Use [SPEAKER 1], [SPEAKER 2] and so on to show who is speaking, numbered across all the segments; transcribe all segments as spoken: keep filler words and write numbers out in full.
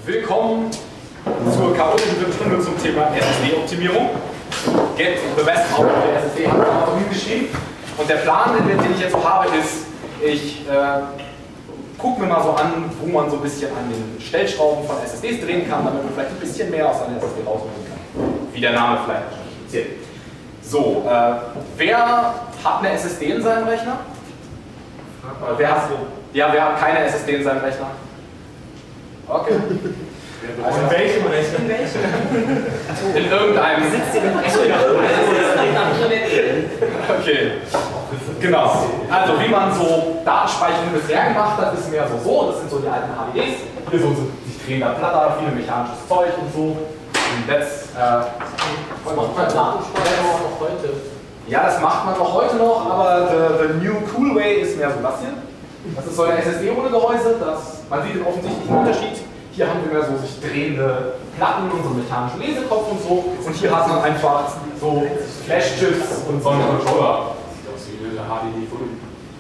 [SPEAKER 1] Willkommen zur chaotischen Viertelstunde zum Thema S S D-Optimierung. Get the best out of the S S D hat man auch geschrieben. Und der Plan, den ich jetzt so habe, ist, ich äh, gucke mir mal so an, wo man so ein bisschen an den Stellschrauben von S S Ds drehen kann, damit man vielleicht ein bisschen mehr aus einer S S D rausholen kann. Wie der Name vielleicht schon speziell. So, äh, wer hat eine S S D in seinem Rechner? Oder wer hat, ja, wer hat keine S S D in seinem Rechner? Okay.
[SPEAKER 2] Also in welchem Rechner?
[SPEAKER 3] In welchem?
[SPEAKER 1] In irgendeinem.
[SPEAKER 3] Sitzt ihr im
[SPEAKER 1] Okay. Genau. Also wie man so Datenspeicherung bisher gemacht hat, ist mehr so so. Das sind so die alten H D Ds. Hier so sich drehender Platter, viele mechanisches Zeug und so. Und jetzt. Äh,
[SPEAKER 3] das macht man Datenspeicherung auch noch heute.
[SPEAKER 1] Ja, das macht man auch heute noch, aber the, the new cool way ist mehr so das hier. Das ist so ein S S D ohne Gehäuse. Das, man sieht den offensichtlichen Unterschied. Hier haben wir mehr so sich drehende Platten und so einen mechanischen Lesekopf und so. Und hier hat man einfach so Flash-Chips und so einen Controller.
[SPEAKER 2] Sieht aus wie eine H D D-Volumen.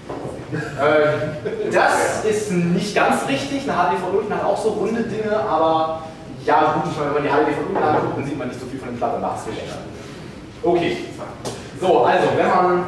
[SPEAKER 1] Äh, das ist nicht ganz richtig. Eine H D D-Volumen hat auch so runde Dinge, aber ja gut, ich meine, wenn man die H D D-Volumen anguckt, dann sieht man nicht so viel von den Platten nach. Okay. So, also wenn man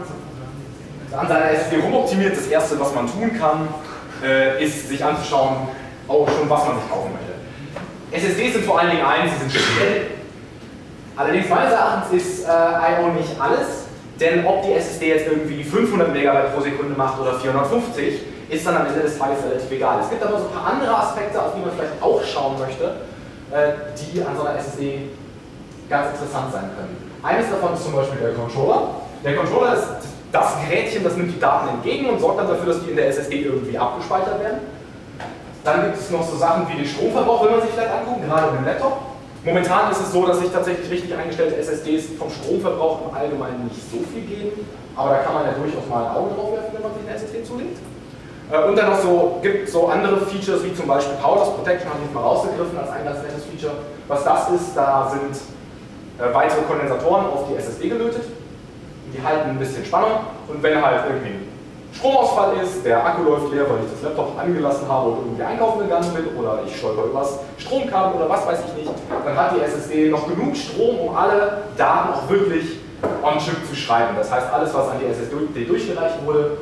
[SPEAKER 1] an seiner S S D rumoptimiert, das erste, was man tun kann, äh, ist sich anzuschauen, auch schon, was man sich kaufen möchte. S S Ds sind vor allen Dingen eins, sie sind speziell. Allerdings meines Erachtens ist äh, I O nicht alles, denn ob die S S D jetzt irgendwie fünfhundert Megabyte pro Sekunde macht oder vierhundertfünfzig, ist dann am Ende des Tages relativ egal. Es gibt aber so ein paar andere Aspekte, auf die man vielleicht auch schauen möchte, äh, die an so einer S S D ganz interessant sein können. Eines davon ist zum Beispiel der Controller. Der Controller ist das Gerätchen, das nimmt die Daten entgegen und sorgt dann dafür, dass die in der S S D irgendwie abgespeichert werden. Dann gibt es noch so Sachen wie den Stromverbrauch, wenn man sich vielleicht anguckt, gerade mit dem Laptop. Momentan ist es so, dass sich tatsächlich richtig eingestellte S S Ds vom Stromverbrauch im Allgemeinen nicht so viel geben, aber da kann man ja durchaus mal ein Auge drauf werfen, wenn man sich eine S S D zulegt. Und dann noch so, gibt es so andere Features wie zum Beispiel Power Loss Protection, habe ich jetzt mal rausgegriffen als ein ganz nettes Feature. Was das ist, da sind äh, weitere Kondensatoren auf die S S D gelötet. Die halten ein bisschen Spannung und wenn halt irgendwie ein Stromausfall ist, der Akku läuft leer, weil ich das Laptop angelassen habe und irgendwie einkaufen gegangen bin oder ich stolper übers Stromkabel oder was weiß ich nicht, dann hat die S S D noch genug Strom, um alle Daten auch wirklich on-chip zu schreiben. Das heißt, alles, was an die S S D durchgereicht wurde,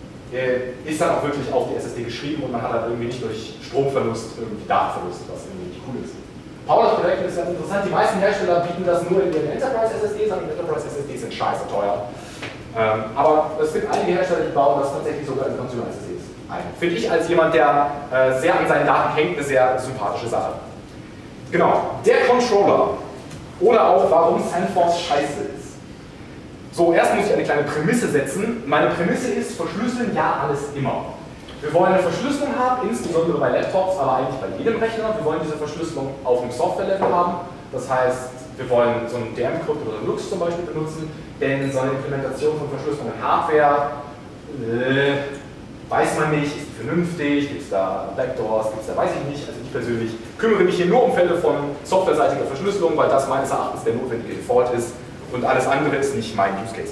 [SPEAKER 1] ist dann auch wirklich auf die S S D geschrieben und man hat dann irgendwie nicht durch Stromverlust irgendwie Datenverlust, was irgendwie nicht cool ist. Power Loss Protection ist ganz interessant. Die meisten Hersteller bieten das nur in ihren Enterprise S S Ds an und Enterprise S S Ds sind scheiße teuer. Ähm, aber es gibt einige Hersteller, die bauen das tatsächlich sogar in Consumer S S Ds ein. Finde ich als jemand, der äh, sehr an seinen Daten hängt, eine sehr sympathische Sache. Genau, der Controller oder auch warum SandForce scheiße ist. So, erst muss ich eine kleine Prämisse setzen. Meine Prämisse ist, verschlüsseln ja alles immer. Wir wollen eine Verschlüsselung haben, insbesondere bei Laptops, aber eigentlich bei jedem Rechner. Wir wollen diese Verschlüsselung auf dem Software-Level haben. Das heißt, wir wollen so einen D M-Crypt oder Linux zum Beispiel benutzen, denn so eine Implementation von Verschlüsselung in Hardware, äh, weiß man nicht, ist die vernünftig, gibt es da Backdoors, gibt es da, weiß ich nicht. Also ich persönlich kümmere mich hier nur um Fälle von softwareseitiger Verschlüsselung, weil das meines Erachtens der notwendige Default ist und alles andere ist nicht mein Use Case.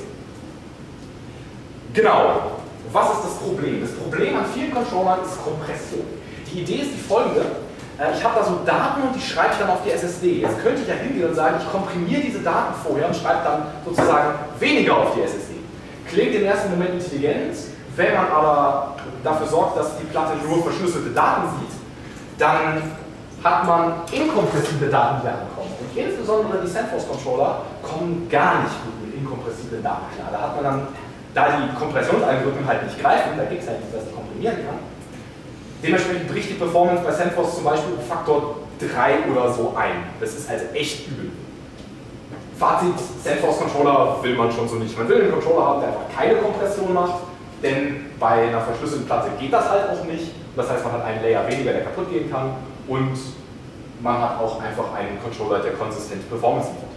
[SPEAKER 1] Genau, was ist das Problem? Das Problem an vielen Controllern ist Kompression. Die Idee ist die folgende. Ich habe da so Daten und die schreibe ich dann auf die S S D. Jetzt könnte ich ja hingehen und sagen, ich komprimiere diese Daten vorher und schreibe dann sozusagen weniger auf die S S D. Klingt im ersten Moment intelligent, wenn man aber dafür sorgt, dass die Platte nur verschlüsselte Daten sieht, dann hat man inkompressible Daten, die da ankommen. Und insbesondere die SandForce Controller kommen gar nicht gut mit inkompressiblen Daten klar. Da hat man dann, da die Kompressionsalgorithmen halt nicht greifen, da gibt es halt nichts, was ich komprimieren kann. Dementsprechend bricht die Performance bei SandForce zum Beispiel um Faktor drei oder so ein. Das ist also echt übel. Fazit, SandForce Controller will man schon so nicht. Man will einen Controller haben, der einfach keine Kompression macht, denn bei einer verschlüsselten Platte geht das halt auch nicht. Das heißt, man hat einen Layer weniger, der kaputt gehen kann und man hat auch einfach einen Controller, der konsistent Performance liefert.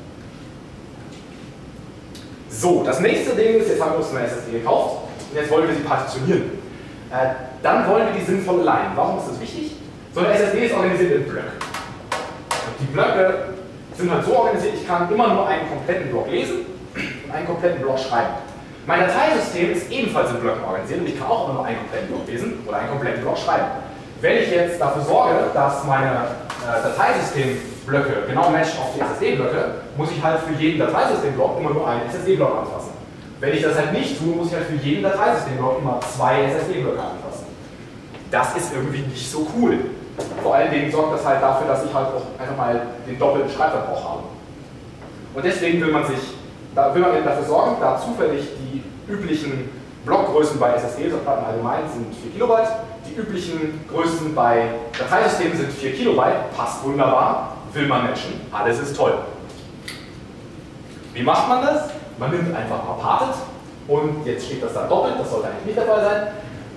[SPEAKER 1] So, das nächste Ding ist, jetzt haben wir uns eine S S D gekauft und jetzt wollen wir sie partitionieren. Äh, dann wollen wir die sinnvoll leihen. Warum ist das wichtig? So eine S S D ist organisiert in Blöcken. Die Blöcke sind halt so organisiert, ich kann immer nur einen kompletten Block lesen und einen kompletten Block schreiben. Mein Dateisystem ist ebenfalls in Blöcken organisiert und ich kann auch immer nur einen kompletten Block lesen oder einen kompletten Block schreiben. Wenn ich jetzt dafür sorge, dass meine äh, Dateisystemblöcke genau matcht auf die S S D-Blöcke, muss ich halt für jeden Dateisystemblock immer nur einen S S D-Block anfassen. Wenn ich das halt nicht tue, muss ich halt für jeden Dateisystemblock immer zwei S S D-Blöcke anfassen. Das ist irgendwie nicht so cool. Vor allen Dingen sorgt das halt dafür, dass ich halt auch einfach mal den doppelten Schreibverbrauch habe. Und deswegen will man sich, da will man dafür sorgen, da zufällig die üblichen Blockgrößen bei S S Ds und Platten allgemein sind vier Kilobyte, die üblichen Größen bei Dateisystemen sind vier Kilobyte, passt wunderbar, will man matchen, alles ist toll. Wie macht man das? Man nimmt einfach Parted und jetzt steht das da doppelt, das sollte eigentlich nicht der Fall sein.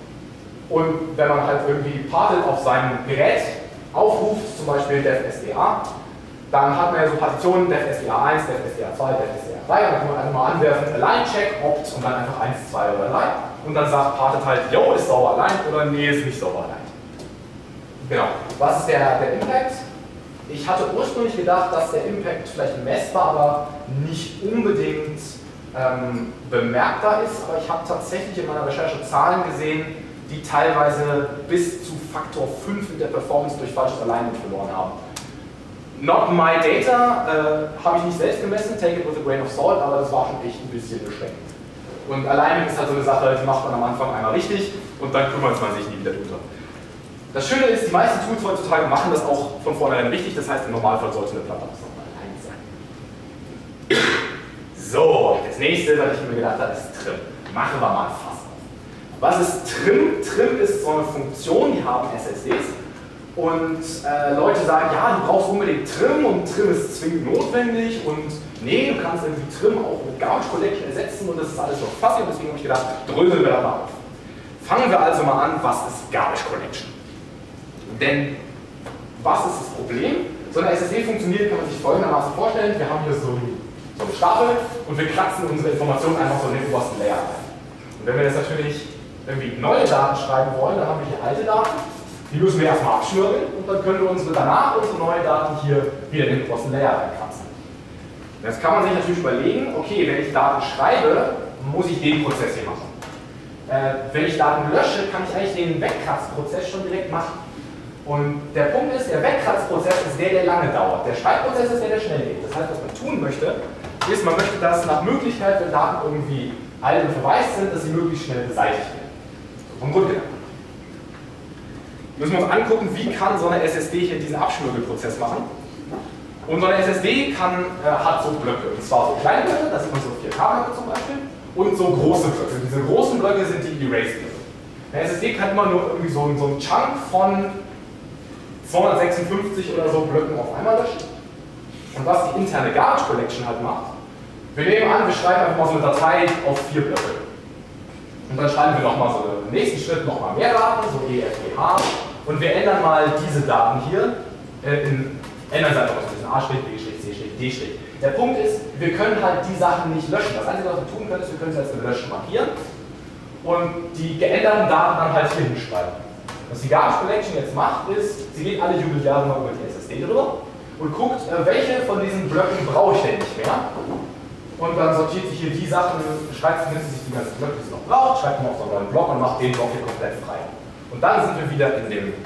[SPEAKER 1] Und wenn man halt irgendwie Parted auf seinem Gerät aufruft, zum Beispiel defsda, dann hat man ja so Partitionen defsda eins, defsda zwei, defsda drei und dann kann man einfach mal anwerfen, align check, opt und dann einfach eins, zwei oder drei und dann sagt Parted halt, yo, ist sauber aligned oder nee, ist nicht sauber aligned. Genau. Was ist der, der Impact? Ich hatte ursprünglich gedacht, dass der Impact vielleicht messbar, aber nicht unbedingt ähm, bemerkbar ist, aber ich habe tatsächlich in meiner Recherche Zahlen gesehen, die teilweise bis zu Faktor fünf in der Performance durch falsches Alignment verloren haben. Not my data, äh, habe ich nicht selbst gemessen, take it with a grain of salt, aber das war schon echt ein bisschen beschränkt. Und Alignment ist halt so eine Sache, die macht man am Anfang einmal richtig und dann kümmert man sich nie wieder drüber. Das Schöne ist, die meisten Tools heutzutage machen das auch von vornherein richtig, das heißt im Normalfall sollte eine Platte auch nochmal aligned sein. So, das nächste, was ich mir gedacht habe, ist Trim. Machen wir mal ein Fass auf. Was ist Trim? Trim ist so eine Funktion, die haben S S Ds. Und äh, Leute sagen, ja, du brauchst unbedingt Trim und Trim ist zwingend notwendig und nee, du kannst irgendwie Trim auch mit Garbage Collection ersetzen und das ist alles so fassig und deswegen habe ich gedacht, dröseln wir da mal auf. Fangen wir also mal an, was ist Garbage Collection? Denn was ist das Problem? So eine S S D funktioniert, kann man sich folgendermaßen vorstellen, wir haben hier so, so eine Stapel und wir kratzen unsere Informationen einfach so in den obersten Layer rein. Und wenn wir jetzt natürlich irgendwie neue Daten schreiben wollen, dann haben wir hier alte Daten. Die müssen wir erstmal abschnürbeln und dann können wir unsere, danach unsere neuen Daten hier wieder in den großen Layer reinkratzen. Jetzt kann man sich natürlich überlegen, okay, wenn ich Daten schreibe, muss ich den Prozess hier machen. Äh, wenn ich Daten lösche, kann ich eigentlich den Wegkratzprozess schon direkt machen. Und der Punkt ist, der Wegkratzprozess ist der, der lange dauert. Der Schreibprozess ist der, der schnell geht. Das heißt, was man tun möchte, ist, man möchte, dass nach Möglichkeit, wenn Daten irgendwie alt und verwaist sind, dass sie möglichst schnell beseitigt werden. So vom Grundgedanken. Müssen wir uns angucken, wie kann so eine S S D hier diesen Abschnürbelprozess machen. Und so eine S S D kann, äh, hat so Blöcke, und zwar so kleine Blöcke, das sieht man so vier K Blöcke zum Beispiel, und so große Blöcke. Diese großen Blöcke sind die Erase-Blöcke. Eine S S D kann immer nur irgendwie so, so einen Chunk von zweihundertsechsundfünfzig oder so Blöcken auf einmal löschen. Und was die interne Garbage Collection halt macht, wir nehmen an, wir schreiben einfach mal so eine Datei auf vier Blöcke. Und dann schreiben wir nochmal so im nächsten Schritt nochmal mehr Daten, so E F G H. Und wir ändern mal diese Daten hier, äh, in, ändern sie einfach so ein bisschen A', B', C', D'. Der Punkt ist, wir können halt die Sachen nicht löschen. Das Einzige, was wir tun können, ist, wir können sie als gelöscht markieren und die geänderten Daten dann halt hier hinschreiben. Was die Garbage Collection jetzt macht, ist, sie geht alle Jubeljahre mal über die S S D drüber und guckt, äh, welche von diesen Blöcken brauche ich denn nicht mehr. Und dann sortiert sich hier die Sachen, schreibt, nimmt sich die ganzen Blöcke, die sie noch braucht, schreibt man auf so einen neuen Block und macht den Block hier komplett frei. Und dann sind wir wieder in dem,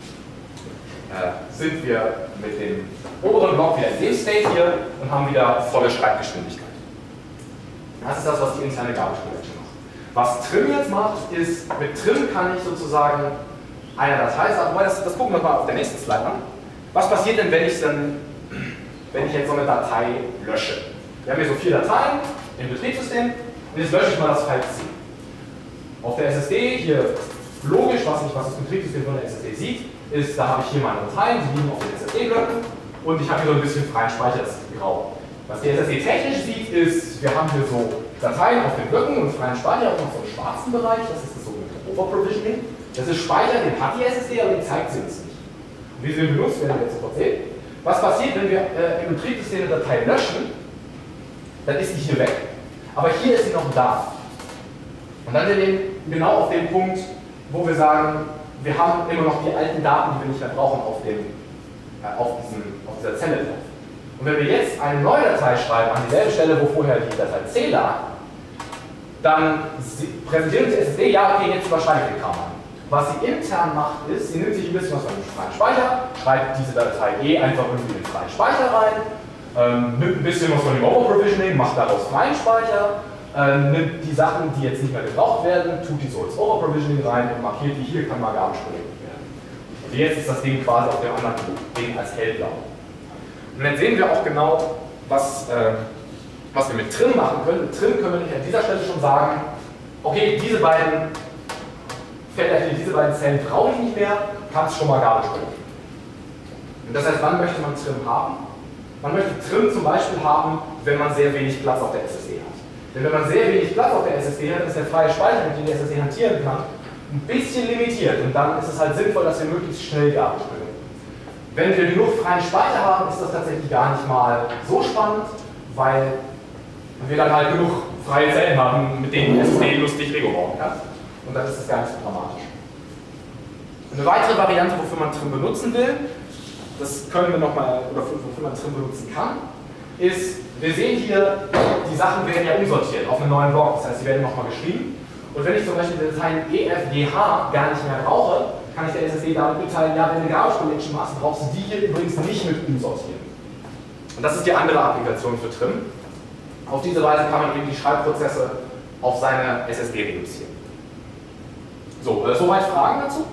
[SPEAKER 1] äh, sind wir mit dem oberen Block wieder in dem State hier und haben wieder volle Schreibgeschwindigkeit. Das ist das, was die interne Garbage Collection macht. Was Trim jetzt macht, ist, mit Trim kann ich sozusagen eine Datei sagen, das, das gucken wir mal auf der nächsten Slide an. Was passiert denn, wenn ich dann, wenn ich jetzt so eine Datei lösche? Wir haben hier so vier Dateien im Betriebssystem und jetzt lösche ich mal das File C. Auf der S S D, hier logisch, was, nicht, was das Betriebssystem von der S S D sieht, ist, da habe ich hier meine Dateien, die liegen auf den S S D-Blöcken und ich habe hier so ein bisschen freien Speicher, das ist grau. Was die S S D technisch sieht, ist, wir haben hier so Dateien auf den Blöcken und freien Speicher und noch so einen schwarzen Bereich, das ist das sogenannte Overprovisioning. Das ist Speicher, den hat die S S D, aber den zeigt sie uns nicht. Und wie sie den benutzt, werden wir jetzt sofort sehen. Was passiert, wenn wir äh, im Betriebssystem eine Datei löschen? Dann ist die hier weg. Aber hier ist sie noch da. Und dann sind wir genau auf dem Punkt, wo wir sagen, wir haben immer noch die alten Daten, die wir nicht mehr brauchen, auf, dem, äh, auf, diesem, auf dieser Zelle drauf. Und wenn wir jetzt eine neue Datei schreiben, an dieselbe Stelle, wo vorher die Datei C lag, dann präsentiert uns die S S D, ja, okay, jetzt überschreibe ich den Kram an. Was sie intern macht, ist, sie nimmt sich ein bisschen was von dem freien Speicher, schreibt diese Datei E einfach irgendwie in den freien Speicher rein, ähm, nimmt ein bisschen was von dem Overprovisioning, macht daraus freien Speicher, äh, nimmt die Sachen, die jetzt nicht mehr gebraucht werden, tut die so ins Overprovisioning rein und markiert die, hier kann mal Garbage collected werden. Und jetzt ist das Ding quasi auf dem anderen Ding als hellblau. Und dann sehen wir auch genau, was, äh, was wir mit Trim machen können. Mit Trim können wir nicht an dieser Stelle schon sagen, okay, diese beiden Felder hier, diese beiden Zellen brauche ich nicht mehr, kann es schon mal Garbage collecten. Und das heißt, wann möchte man Trim haben? Man möchte Trim zum Beispiel haben, wenn man sehr wenig Platz auf der S S D hat. Denn wenn man sehr wenig Platz auf der S S D hat, ist der freie Speicher, mit dem die S S D hantieren kann, ein bisschen limitiert. Und dann ist es halt sinnvoll, dass wir möglichst schnell Garbage collecten. Wenn wir genug freien Speicher haben, ist das tatsächlich gar nicht mal so spannend, weil wir dann halt genug freie Zellen haben, mit denen die S S D lustig Lego bauen kann. Und dann ist das gar nicht so dramatisch. Eine weitere Variante, wofür man Trim benutzen will, das können wir nochmal, oder wofür man Trim benutzen kann, ist, wir sehen hier, die Sachen werden ja umsortiert auf einen neuen Block, das heißt, sie werden nochmal geschrieben. Und wenn ich zum Beispiel die Dateien E F G H gar nicht mehr brauche, kann ich der S S D damit mitteilen, ja, wenn du eine Garbage Collection machst, brauchst du die hier übrigens nicht mit umsortieren. Und das ist die andere Applikation für Trim. Auf diese Weise kann man eben die Schreibprozesse auf seine S S D reduzieren. So, äh, soweit Fragen dazu?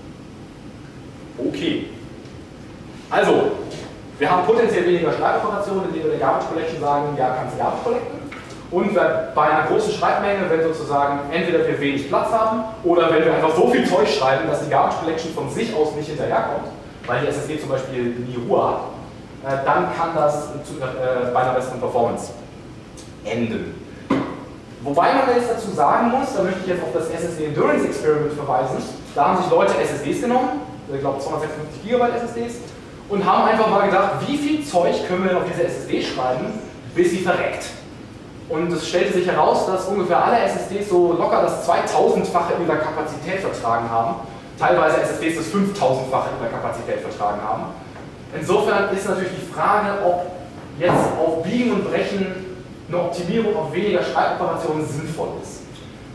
[SPEAKER 1] Okay. Also, wir haben potenziell weniger Schreiboperationen, indem wir der Garbage Collection sagen, ja, kannst du Garbage collecten. Und bei einer großen Schreibmenge, wenn sozusagen entweder wir wenig Platz haben oder wenn wir einfach so viel Zeug schreiben, dass die Garbage Collection von sich aus nicht hinterherkommt, weil die S S D zum Beispiel nie Ruhe hat, äh, dann kann das zu, äh, bei einer besseren Performance enden. Wobei man jetzt dazu sagen muss, da möchte ich jetzt auf das S S D Endurance Experiment verweisen, da haben sich Leute S S Ds genommen, ich glaube zweihundertsechsundfünfzig Gigabyte S S Ds, und haben einfach mal gedacht, wie viel Zeug können wir denn auf diese S S D schreiben, bis sie verreckt. Und es stellte sich heraus, dass ungefähr alle S S Ds so locker das zweitausendfache ihrer Kapazität vertragen haben, teilweise S S Ds das fünftausendfache ihrer Kapazität vertragen haben. Insofern ist natürlich die Frage, ob jetzt auf Biegen und Brechen eine Optimierung auf weniger Schreiboperationen sinnvoll ist.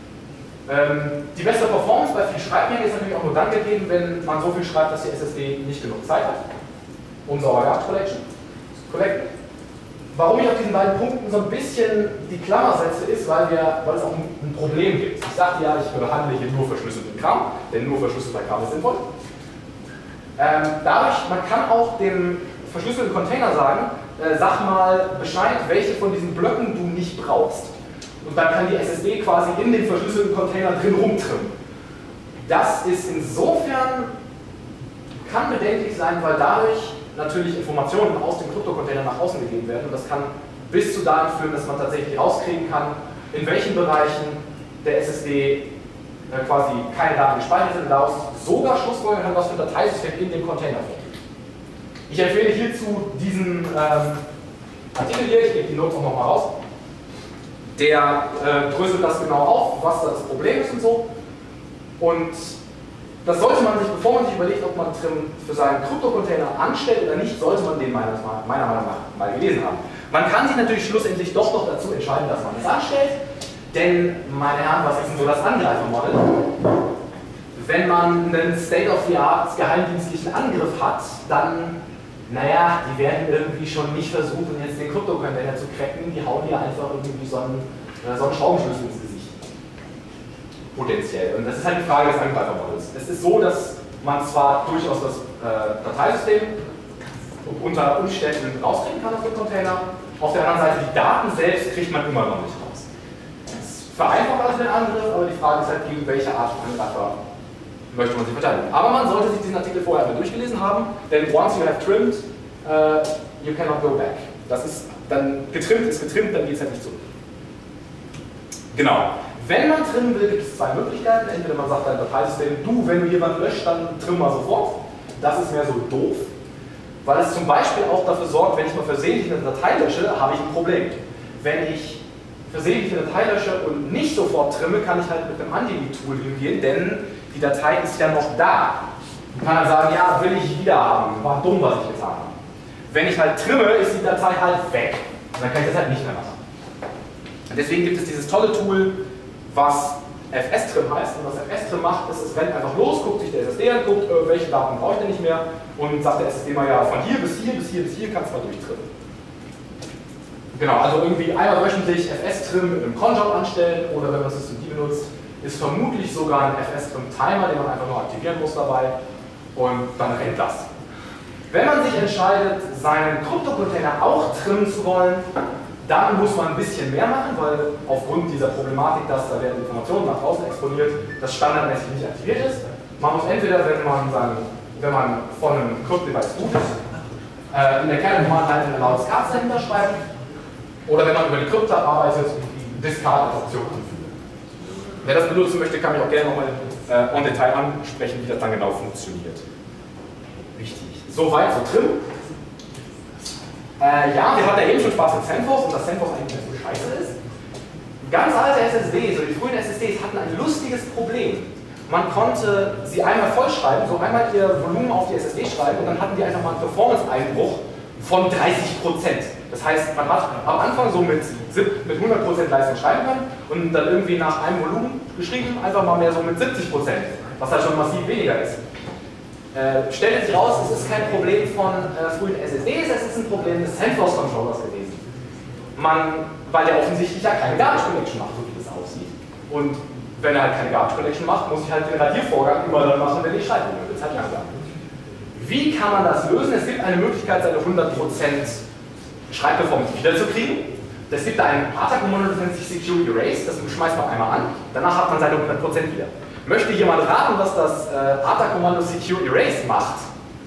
[SPEAKER 1] Ähm, die beste Performance bei viel Schreibmenge ist natürlich auch nur dann gegeben, wenn man so viel schreibt, dass die S S D nicht genug Zeit hat, um sauber Garbage Collection zu collecten. Warum ich auf diesen beiden Punkten so ein bisschen die Klammer setze, ist, weil, wir, weil es auch ein, ein Problem gibt. Ich sagte ja, ich behandle hier nur verschlüsselten Kram, denn nur verschlüsselter Kram ist sinnvoll. Ähm, dadurch, man kann auch dem verschlüsselten Container sagen, äh, sag mal Bescheid, welche von diesen Blöcken du nicht brauchst. Und dann kann die S S D quasi in den verschlüsselten Container drin rumtrimmen. Das ist insofern, kann bedenklich sein, weil dadurch natürlich Informationen aus dem Krypto-Container nach außen gegeben werden. Und das kann bis zu dahin führen, dass man tatsächlich rauskriegen kann, in welchen Bereichen der S S D äh, quasi keine Daten gespeichert sind und daraus sogar schlussfolgern kann, was für ein Dateisystem in dem Container vorliegt. Ich empfehle hierzu diesen ähm, Artikel hier, ich gebe die Notes auch nochmal raus. Der äh, dröselt das genau auf, was da das Problem ist und so. Und das sollte man sich, bevor man sich überlegt, ob man Trim für seinen Krypto-Container anstellt oder nicht, sollte man den meiner, meiner Meinung nach mal gelesen haben. Man kann sich natürlich schlussendlich doch noch dazu entscheiden, dass man es anstellt, denn, meine Herren, was ist denn so das Angreifermodell? Wenn man einen State-of-the-Art geheimdienstlichen Angriff hat, dann, naja, die werden irgendwie schon nicht versuchen, jetzt den Krypto-Container zu cracken, die hauen hier einfach irgendwie so einen, so einen Schraubenschlüssel ins Gesicht. Potenziell. Und das ist halt die Frage des Angreifermodells. Es ist so, dass man zwar durchaus das äh, Dateisystem unter Umständen rauskriegen kann aus dem Container, auf der anderen Seite die Daten selbst kriegt man immer noch nicht raus. Das vereinfacht also den Angriff, aber die Frage ist halt, gegen welche Art von Angreifer möchte man sich verteidigen. Aber man sollte sich diesen Artikel vorher einmal durchgelesen haben, denn once you have trimmed, uh, you cannot go back. Das ist dann getrimmt, ist getrimmt, dann geht es halt nicht zurück. Genau. Wenn man trimmen will, gibt es zwei Möglichkeiten. Entweder man sagt dein Dateisystem, du, wenn du jemanden löscht, dann trimm mal sofort. Das ist mehr so doof, weil es zum Beispiel auch dafür sorgt, wenn ich mal versehentlich eine Datei lösche, habe ich ein Problem. Wenn ich versehentlich eine Datei lösche und nicht sofort trimme, kann ich halt mit einem Anti-Tool hingehen, denn die Datei ist ja noch da. Ich kann dann sagen, ja, will ich wieder haben, war dumm, was ich getan habe. Wenn ich halt trimme, ist die Datei halt weg. Und dann kann ich das halt nicht mehr machen. Und deswegen gibt es dieses tolle Tool, was F S-Trim heißt. Und was F S-Trim macht, ist, es rennt einfach los, guckt sich der S S D an, guckt, äh, welche Daten brauche ich denn nicht mehr und sagt der S S D mal, ja, von hier bis hier bis hier bis hier kannst du mal durchtrimmen. Genau, also irgendwie einmal wöchentlich F S-Trim mit einem Cronjob anstellen oder wenn man Systemd benutzt, ist vermutlich sogar ein F S-Trim-Timer, den man einfach nur aktivieren muss dabei und dann rennt das. Wenn man sich entscheidet, seinen Krypto-Container auch trimmen zu wollen, dann muss man ein bisschen mehr machen, weil aufgrund dieser Problematik, dass da werden Informationen nach draußen exponiert, das standardmäßig nicht aktiviert ist. Man muss entweder, wenn man, sagen, wenn man von einem Crypt-Device boot ist, äh, in der Kernel-Command-Line ein allows cards dahinter schreiben, oder wenn man über die Crypt-Tab arbeitet, discard als Option anfügen. Wer das benutzen möchte, kann mich auch gerne nochmal äh, en Detail ansprechen, wie das dann genau funktioniert. Richtig. Soweit, so trim. Äh, ja, wir hatten ja eben schon Spaß mit Xenphos und dass Xenphos eigentlich nicht so scheiße ist. Ganz alte S S Ds, so die frühen S S Ds, hatten ein lustiges Problem. Man konnte sie einmal vollschreiben, so einmal ihr Volumen auf die S S D schreiben und dann hatten die einfach mal einen Performance-Einbruch von dreißig Prozent. Das heißt, man hat am Anfang so mit, mit hundert Prozent Leistung schreiben können und dann irgendwie nach einem Volumen geschrieben, einfach mal mehr so mit siebzig Prozent, was halt schon massiv weniger ist. Äh, stellt sich raus, es ist kein Problem von äh, frühen S S Ds, es ist ein Problem des Xenphos-Controllers gewesen. Man, weil der offensichtlich ja keine Garbage Collection macht, so wie das aussieht. Und wenn er halt keine Garbage Collection macht, muss ich halt den Radiervorgang immer dann machen, wenn ich schreibe. Das wird halt langsam. Wie kann man das lösen? Es gibt eine Möglichkeit, seine hundert Prozent Schreibperformance wiederzukriegen. Es gibt da einen A T A-Kommando, das nennt sich Secure Erase, das schmeißt man einmal an, danach hat man seine hundert Prozent wieder. Möchte jemand raten, was das äh, A T A-Kommando Secure Erase macht?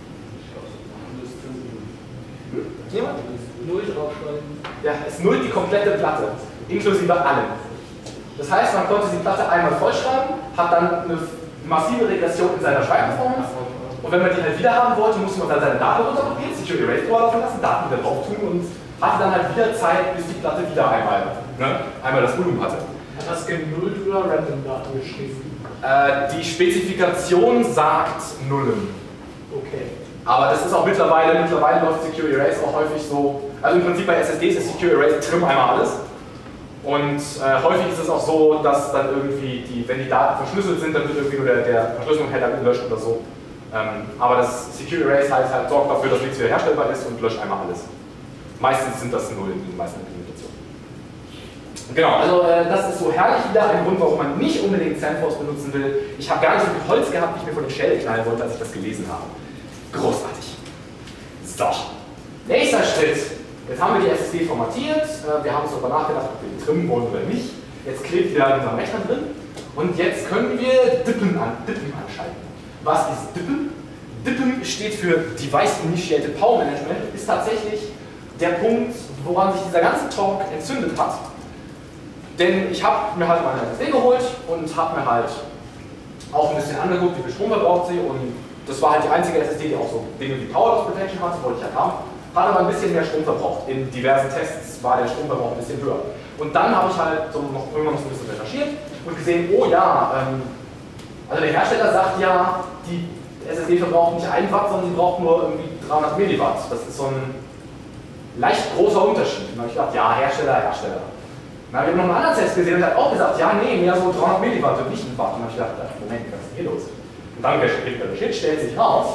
[SPEAKER 1] Hm? Jemand?
[SPEAKER 3] Null draufschreiben.
[SPEAKER 1] Ja, es nullt die komplette Platte, inklusive allem. Das heißt, man konnte die Platte einmal vollschreiben, hat dann eine massive Regression in seiner Schreibperformance. Und wenn man die halt wieder haben wollte, musste man dann seine Daten runterkopieren, Secure Erase drüber laufen lassen, Daten wieder drauf tun und hatte dann halt wieder Zeit, bis die Platte wieder einmal, ne, einmal das Volumen hatte.
[SPEAKER 3] Hat das genullt oder Random Daten geschrieben?
[SPEAKER 1] Äh, die Spezifikation sagt Nullen.
[SPEAKER 3] Okay.
[SPEAKER 1] Aber das ist auch mittlerweile, mittlerweile läuft Secure Erase auch häufig so, also im Prinzip bei S S Ds ist Secure Erase, trim einmal alles. Und äh, häufig ist es auch so, dass dann irgendwie, die, wenn die Daten verschlüsselt sind, dann wird irgendwie nur der, der Verschlüsselungsheader gelöscht oder so. Ähm, aber das Secure Erase heißt halt, sorgt dafür, dass nichts wieder herstellbar ist und löscht einmal alles. Meistens sind das Nullen in den meisten Implementationen. Genau, also äh, das ist so herrlich wieder ein Grund, warum man nicht unbedingt Xenphos benutzen will. Ich habe gar nicht so viel Holz gehabt, wie ich mir von den Shell knallen wollte, als ich das gelesen habe. Großartig. So, nächster Schritt. Jetzt haben wir die S S D formatiert, äh, wir haben uns darüber nachgedacht, ob wir die trimmen wollen oder nicht. Jetzt klebt wieder in unserem Rechner drin und jetzt können wir Dippen, an, Dippen anschalten. Was ist Dippen? Dippen steht für Device Initiated Power Management, ist tatsächlich der Punkt, woran sich dieser ganze Talk entzündet hat. Denn ich habe mir halt meine S S D geholt und habe mir halt auch ein bisschen angeguckt, wie viel Strom verbraucht sie, und das war halt die einzige S S D, die auch so Dinge wie Power Loss Protection hat, das wollte ich halt haben. Hat aber ein bisschen mehr Strom verbraucht. In diversen Tests war der Stromverbrauch ein bisschen höher. Und dann habe ich halt so noch, irgendwann noch so ein bisschen recherchiert und gesehen, oh ja, ähm, also der Hersteller sagt ja, die S S D verbraucht nicht ein Watt, sondern sie braucht nur irgendwie dreihundert Milliwatt. Das ist so ein leicht großer Unterschied. Und dann habe ich gedacht, ja, Hersteller, Hersteller. Dann habe ich noch einen anderen Test gesehen und hat auch gesagt, ja, nee, mehr so dreihundert Milliwatt und nicht ein Watt. Und dann habe ich gedacht, Moment, was ist denn hier los? Und dann recherchiert, stellt sich raus,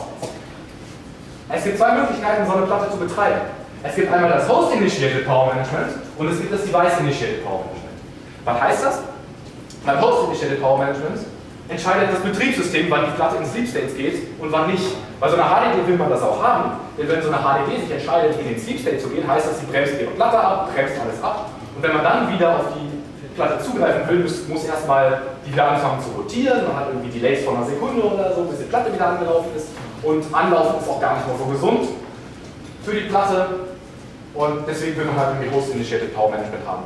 [SPEAKER 1] es gibt zwei Möglichkeiten, so eine Platte zu betreiben. Es gibt einmal das Host Initiated Power Management und es gibt das Device Initiated Power Management. Was heißt das? Beim Host Initiated Power Management entscheidet das Betriebssystem, wann die Platte in Sleep States geht und wann nicht. Bei so einer H D D will man das auch haben, denn wenn so eine H D D sich entscheidet, in den Sleep State zu gehen, heißt das, sie bremst ihre Platte ab, bremst alles ab. Und wenn man dann wieder auf die Platte zugreifen will, muss, muss erstmal die wieder anfangen zu rotieren. Man hat irgendwie Delays von einer Sekunde oder so, bis die Platte wieder angelaufen ist. Und Anlaufen ist auch gar nicht mehr so gesund für die Platte. Und deswegen will man halt irgendwie Host Initiated Power Management haben.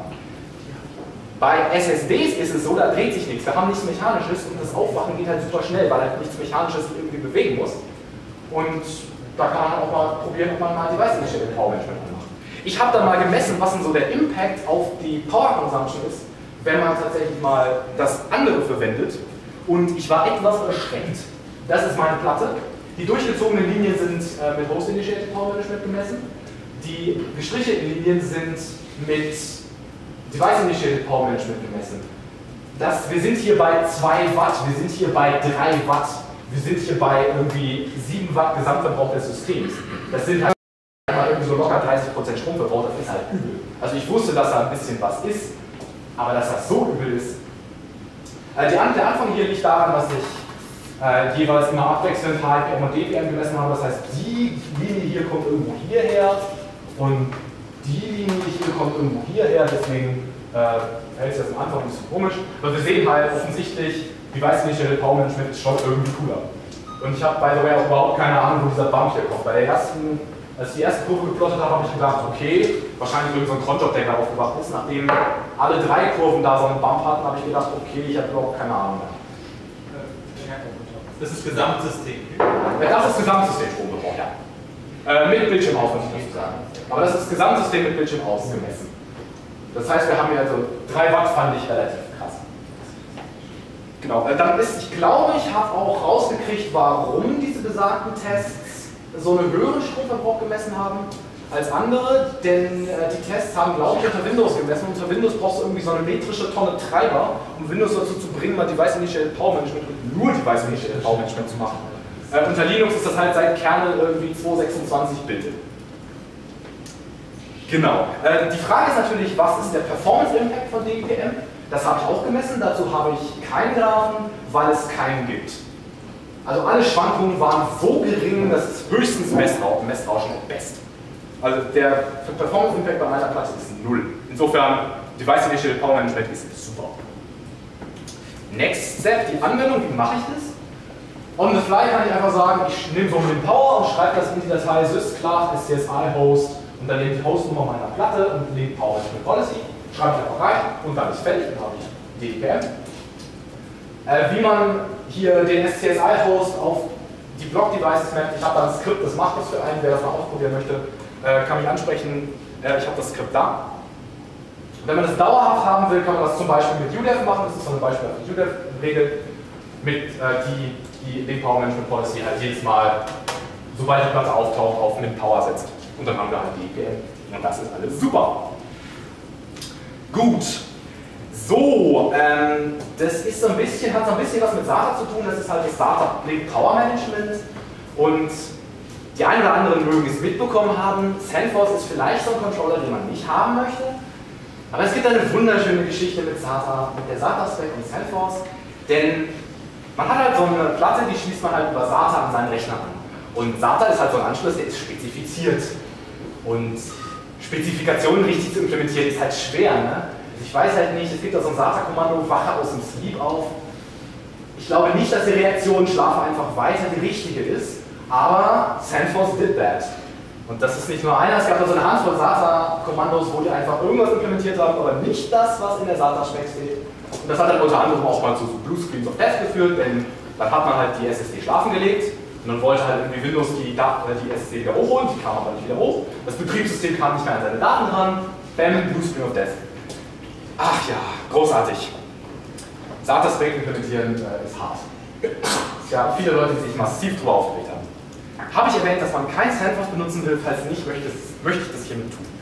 [SPEAKER 1] Bei S S Ds ist es so, da dreht sich nichts, wir haben nichts Mechanisches und das Aufwachen geht halt super schnell, weil halt nichts Mechanisches irgendwie bewegen muss. Und da kann man auch mal probieren, ob man mal Device Initiated Power Management anmacht. Ich habe dann mal gemessen, was denn so der Impact auf die Power Consumption ist, wenn man tatsächlich mal das andere verwendet. Und ich war etwas erschreckt. Das ist meine Platte. Die durchgezogenen Linien sind äh, mit Host Initiated Power Management gemessen. Die gestrichenen Linien sind mit Device Initiated Power Management gemessen. dass wir sind hier bei zwei Watt, wir sind hier bei drei Watt, wir sind hier bei irgendwie sieben Watt Gesamtverbrauch des Systems. Das sind halt irgendwie so locker dreißig Prozent Stromverbrauch, das ist halt übel. Also ich wusste, dass da ein bisschen was ist, aber dass das so übel ist. Äh, der Anfang hier liegt daran, dass ich äh, jeweils immer abwechselnd H P M und D P M gemessen habe. Das heißt, die Linie hier kommt irgendwo hierher und die Linie hier kommt irgendwo hierher, deswegen äh, hält sich das am Anfang ein bisschen komisch. Aber wir sehen halt offensichtlich, die weiße Linie Power Management ist schon irgendwie cooler. Und ich habe, by the way, auch überhaupt keine Ahnung, wo dieser Bump hier kommt. Bei der ersten, als ich die erste Kurve geplottet habe, habe ich gedacht, okay, wahrscheinlich irgend so ein Cronjob, der da aufgewacht ist. Nachdem alle drei Kurven da so einen Bump hatten, habe ich gedacht, okay, ich habe überhaupt keine Ahnung mehr.
[SPEAKER 2] Das ist Gesamtsystem.
[SPEAKER 1] Ja, das ist Gesamtsystem Stromverbrauch, ja. Äh, mit Bildschirm aus, muss ich dazu sagen. Aber das ist das Gesamtsystem mit Bildschirm ausgemessen. Das heißt, wir haben hier also drei Watt, fand ich relativ krass. Genau, äh, dann ist, ich glaube, ich habe auch rausgekriegt, warum diese besagten Tests so einen höheren Stromverbrauch gemessen haben als andere, denn äh, die Tests haben, glaube ich, unter Windows gemessen. Unter Windows brauchst du irgendwie so eine metrische Tonne Treiber, um Windows dazu zu bringen, mal Device Initiated Power Management und nur Device Initiated Power Management zu machen. Äh, unter Linux ist das halt seit Kernel irgendwie zweihundertsechsundzwanzig Bit. Genau. Äh, die Frage ist natürlich, was ist der Performance Impact von D I P M? Das habe ich auch gemessen, dazu habe ich keinen Graphen, weil es keinen gibt. Also alle Schwankungen waren so gering, dass es höchstens Messrauschen at best. Also der Performance Impact bei meiner Platte ist null. Insofern, Device Initiated Power Management ist super. Next Step, die Anwendung, wie mache ich das? On the fly kann ich einfach sagen, ich nehme so den Power und schreibe das in die Datei sysclass S C S I host und dann nehme ich die Hostnummer meiner Platte und lege Power Management Policy, schreibe ich einfach rein und dann ist fertig, dann habe ich D I P M. Äh, wie man hier den S C S I-Host auf die Block-Devices mappt, ich habe da ein Skript, das macht das für einen, wer das mal ausprobieren möchte, äh, kann mich ansprechen, äh, ich habe das Skript da. Wenn man das dauerhaft haben will, kann man das zum Beispiel mit U D E F machen, das ist so ein Beispiel für U D E F-Regel, mit äh, die, die den Power Management Policy halt jedes Mal, sobald die Platte auftaucht, auf Min Power setzt. Und dann haben wir halt D I P M. Und das ist alles super. Gut. So, ähm, das ist so ein bisschen, hat so ein bisschen was mit SATA zu tun, das ist halt das SATA Link Power Management und die einen oder anderen mögen es mitbekommen haben, SandForce ist vielleicht so ein Controller, den man nicht haben möchte, aber es gibt eine wunderschöne Geschichte mit SATA, mit der SATA-Spec und SandForce, denn man hat halt so eine Platte, die schließt man halt über SATA an seinen Rechner an und SATA ist halt so ein Anschluss, der ist spezifiziert und Spezifikationen richtig zu implementieren ist halt schwer, ne? Ich weiß halt nicht, es gibt da so ein SATA-Kommando, wache aus dem Sleep auf. Ich glaube nicht, dass die Reaktion schlafe einfach weiter die richtige ist, aber SandForce did that. Und das ist nicht nur einer, es gab da so eine Handvoll SATA-Kommandos, wo die einfach irgendwas implementiert haben, aber nicht das, was in der SATA-Spec steht. Und das hat dann unter anderem auch mal zu so Blue Screens of Death geführt, denn dann hat man halt die S S D schlafen gelegt und dann wollte halt irgendwie Windows die, die S S D wieder hochholen, die kam aber nicht wieder hoch. Das Betriebssystem kam nicht mehr an seine Daten ran, bam, Blue Screen of Death. Ach ja, großartig. SATA-Spec implementieren äh, ist hart. Ja, viele Leute, die sich massiv drüber aufgeregt haben. Habe ich erwähnt, dass man kein SandForce benutzen will, falls nicht, möchte, möchte ich das hiermit tun.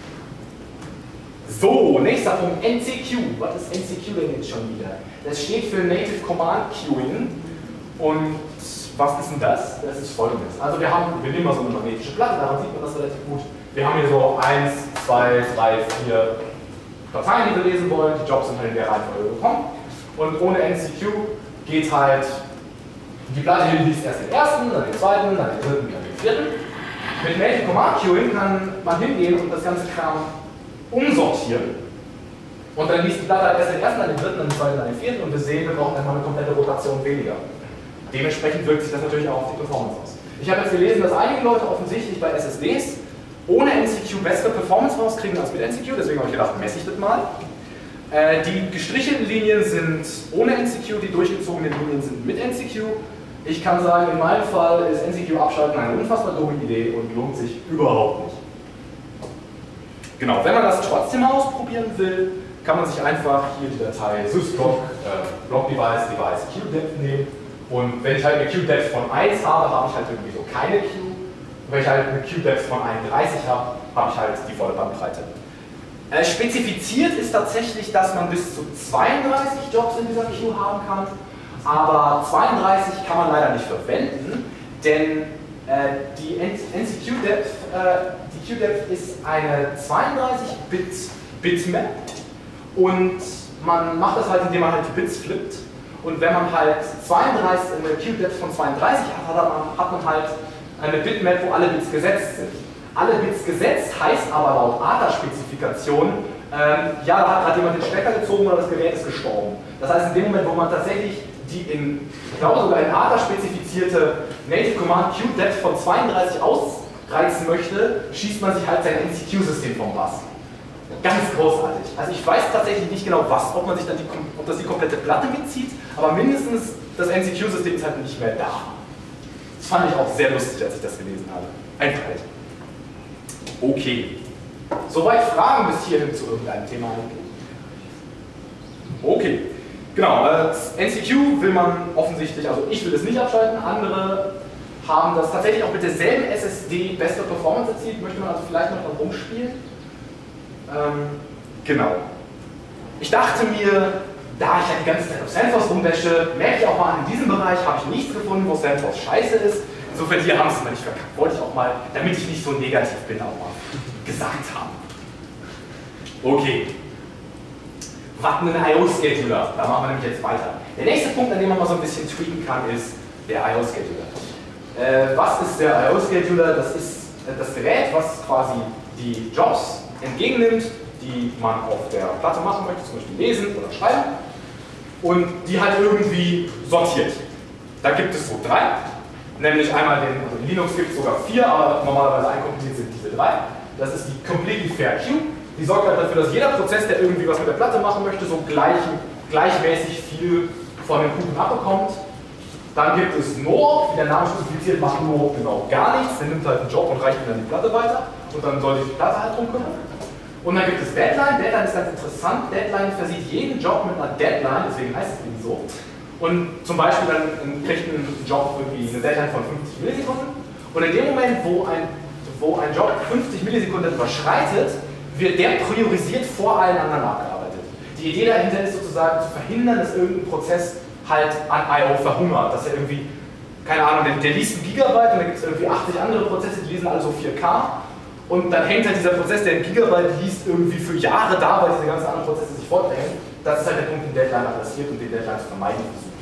[SPEAKER 1] So, nächster Punkt, N C Q. Was ist N C Q denn jetzt schon wieder? Das steht für Native Command Queuing. Und was ist denn das? Das ist folgendes. Also wir haben, wir nehmen mal so eine magnetische Platte, daran sieht man das relativ gut. Wir haben hier so eins, zwei, drei, vier Dateien, die wir lesen wollen. Die Jobs sind halt in der Reihenfolge gekommen. Und ohne N C Q geht halt die Platte hier liest erst den ersten, dann den zweiten, dann den dritten, dann den vierten. Mit Native Command Queuing kann man hingehen und das ganze Kram umsortieren. Und dann liest die Platte halt erst den ersten, dann den dritten, dann den zweiten, dann den vierten und wir sehen, wir brauchen einmal eine komplette Rotation weniger. Dementsprechend wirkt sich das natürlich auch auf die Performance aus. Ich habe jetzt gelesen, dass einige Leute offensichtlich bei S S Ds ohne N C Q bessere Performance rauskriegen als mit N C Q, deswegen habe ich gedacht, messe ich das mal. Äh, die gestrichelten Linien sind ohne N C Q, die durchgezogenen Linien sind mit N C Q. Ich kann sagen, in meinem Fall ist N C Q abschalten eine unfassbar dumme Idee und lohnt sich überhaupt nicht. Genau, wenn man das trotzdem mal ausprobieren will, kann man sich einfach hier die Datei sysblock, äh, block-device, device Q-Depth nehmen. Und wenn ich halt eine Q-Depth von eins habe, habe ich halt irgendwie so keine Q. Und wenn ich halt eine Q-Depth von einunddreißig habe, habe ich halt die volle Bandbreite. Äh, spezifiziert ist tatsächlich, dass man bis zu zweiunddreißig Jobs in dieser Queue haben kann, aber zweiunddreißig kann man leider nicht verwenden, denn äh, die N C Q-Depth äh, die Q-Depth ist eine zweiunddreißig Bit Bitmap und man macht das halt, indem man halt die Bits flippt. Und wenn man halt zweiunddreißig, eine Q-Depth von zweiunddreißig hat, hat man, hat man halt eine Bitmap, wo alle Bits gesetzt sind. Alle Bits gesetzt heißt aber laut A T A-Spezifikation, ähm, ja, da hat gerade jemand den Stecker gezogen oder das Gerät ist gestorben. Das heißt, in dem Moment, wo man tatsächlich die in, ich glaube sogar in A T A spezifizierte Native Command Q-Depth von zweiunddreißig ausreizen möchte, schießt man sich halt sein N C Q-System vom Bass. Ganz großartig. Also ich weiß tatsächlich nicht genau was, ob, man sich dann die, ob das die komplette Platte mitzieht, aber mindestens das N C Q-System ist halt nicht mehr da. Das fand ich auch sehr lustig, als ich das gelesen habe. Einfach halt. Okay. Soweit Fragen bis hierhin zu irgendeinem Thema eigentlich? Okay. Genau, das N C Q will man offensichtlich, also ich will es nicht abschalten, andere haben das tatsächlich auch mit derselben S S D beste Performance erzielt, möchte man also vielleicht noch dran rumspielen. Ähm, genau. Ich dachte mir, da ich ja die ganze Zeit auf SandForce rumwäsche, merke ich auch mal, in diesem Bereich habe ich nichts gefunden, wo SandForce scheiße ist. Insofern, hier haben sie es mal nicht verkackt. Wollte ich auch mal, damit ich nicht so negativ bin, auch mal gesagt haben. Okay. Was ein I O-Scheduler? Da machen wir nämlich jetzt weiter. Der nächste Punkt, an dem man mal so ein bisschen tweaken kann, ist der I O-Scheduler. Äh, was ist der I O-Scheduler? Das ist äh, das Gerät, was quasi die Jobs entgegennimmt, die man auf der Platte machen möchte, zum Beispiel lesen oder schreiben, und die halt irgendwie sortiert. Da gibt es so drei, nämlich einmal den, also in Linux gibt es sogar vier, aber normalerweise einkompiliert sind diese drei. Das ist die Completely Fair Queue. Die sorgt halt dafür, dass jeder Prozess, der irgendwie was mit der Platte machen möchte, so gleich, gleichmäßig viel von dem Kuchen abbekommt. Dann gibt es No-Op, wie der Name spezifiziert, macht No-Op genau gar nichts. Der nimmt halt einen Job und reicht ihm dann die Platte weiter und dann soll sich die Platte halt drum kümmern. Und dann gibt es Deadline. Deadline ist ganz interessant. Deadline versieht jeden Job mit einer Deadline, deswegen heißt es eben so. Und zum Beispiel dann kriegt ein Job irgendwie eine Deadline von fünfzig Millisekunden. Und in dem Moment, wo ein, wo ein Job fünfzig Millisekunden überschreitet, wird der priorisiert vor allen anderen abgearbeitet. Die Idee dahinter ist sozusagen zu verhindern, dass irgendein Prozess halt an I O verhungert. Dass er irgendwie, keine Ahnung, der, der liest ein Gigabyte und dann gibt es irgendwie achtzig andere Prozesse, die lesen alle so vier K. Und dann hängt halt dieser Prozess, der ein Gigabyte liest, irgendwie für Jahre da, weil diese ganzen anderen Prozesse sich fortdrängen. Das ist halt der Punkt, den Deadline adressiert und den Deadline zu vermeiden versucht.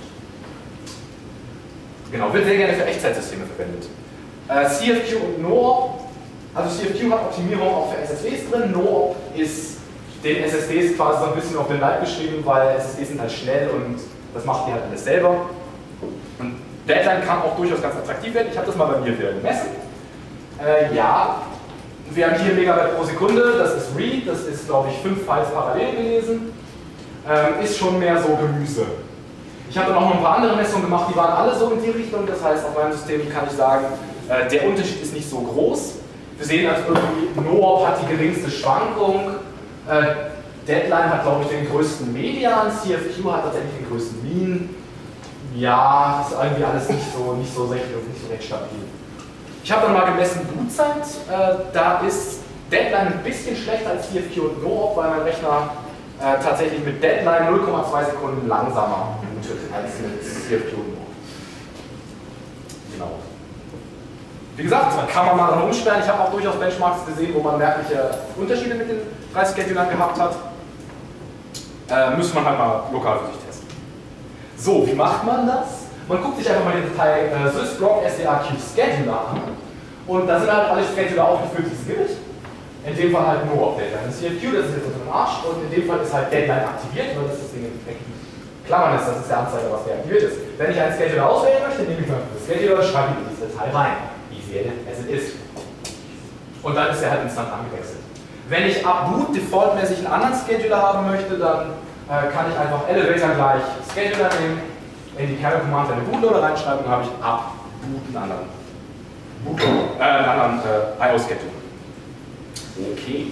[SPEAKER 1] Genau, wird sehr gerne für Echtzeitsysteme verwendet. Äh, C F Q und No-Op. Also C F Q hat Optimierung auch für S S Ds drin. No-Op ist den S S Ds quasi so ein bisschen auf den Leib geschrieben, weil S S Ds sind halt schnell und das macht die halt alles selber. Und Deadline kann auch durchaus ganz attraktiv werden. Ich habe das mal bei mir wieder gemessen. Äh, ja, wir haben hier Megabyte pro Sekunde, das ist Read, das ist glaube ich fünf Files parallel gelesen. Ähm, ist schon mehr so Gemüse. Ich habe dann auch noch ein paar andere Messungen gemacht, die waren alle so in die Richtung. Das heißt, auf meinem System kann ich sagen, äh, der Unterschied ist nicht so groß. Wir sehen also irgendwie, No-Op hat die geringste Schwankung, äh, Deadline hat glaube ich den größten Median, C F Q hat tatsächlich den größten Mean. Ja, ist irgendwie alles nicht so, nicht so recht, nicht so recht stabil. Ich habe dann mal gemessen Bootzeit, äh, da ist Deadline ein bisschen schlechter als C F Q und No-Op, weil mein Rechner äh, tatsächlich mit Deadline null Komma zwei Sekunden langsamer bootet als mit C F Q und No-Op. Genau. Wie gesagt, kann man mal dran umsperren. Ich habe auch durchaus Benchmarks gesehen, wo man merkliche Unterschiede mit den drei Schedulern gehabt hat. Äh, müsste man halt mal lokal für sich testen. So, wie macht man das? Man guckt sich einfach mal den Datei äh, sysproc sdaq scheduler an und da sind halt alle Scheduler aufgeführt, die es gibt. In dem Fall halt nur auf Deadline. Das C F Q, das ist jetzt so ein Arsch, und in dem Fall ist halt Deadline aktiviert, weil das das Ding in Klammern ist, das ist der Anzeiger, was deaktiviert ist. Wenn ich einen Scheduler auswählen möchte, nehme ich mal das Scheduler, schreibe ich dieses Datei rein. Easy as it is. Und dann ist er halt instant angewechselt. Wenn ich ab Boot defaultmäßig einen anderen Scheduler haben möchte, dann äh, kann ich einfach Elevator gleich Scheduler nehmen, in die Kernel Command eine Bootloader reinschreiben, dann habe ich ab Boot einen anderen, Boot, äh, einen anderen äh, I O-Scheduler. Okay.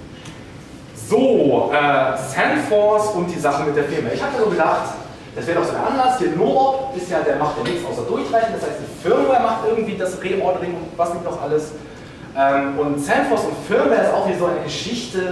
[SPEAKER 1] So, äh, SandForce und die Sache mit der Firma. Ich habe mir so gedacht, das wäre doch so der Anlass. Der No-Op ist ja, der macht ja nichts außer durchreichen. Das heißt, die Firmware macht irgendwie das Reordering und was nicht noch alles. Ähm, und SandForce und Firmware ist auch wie so eine Geschichte,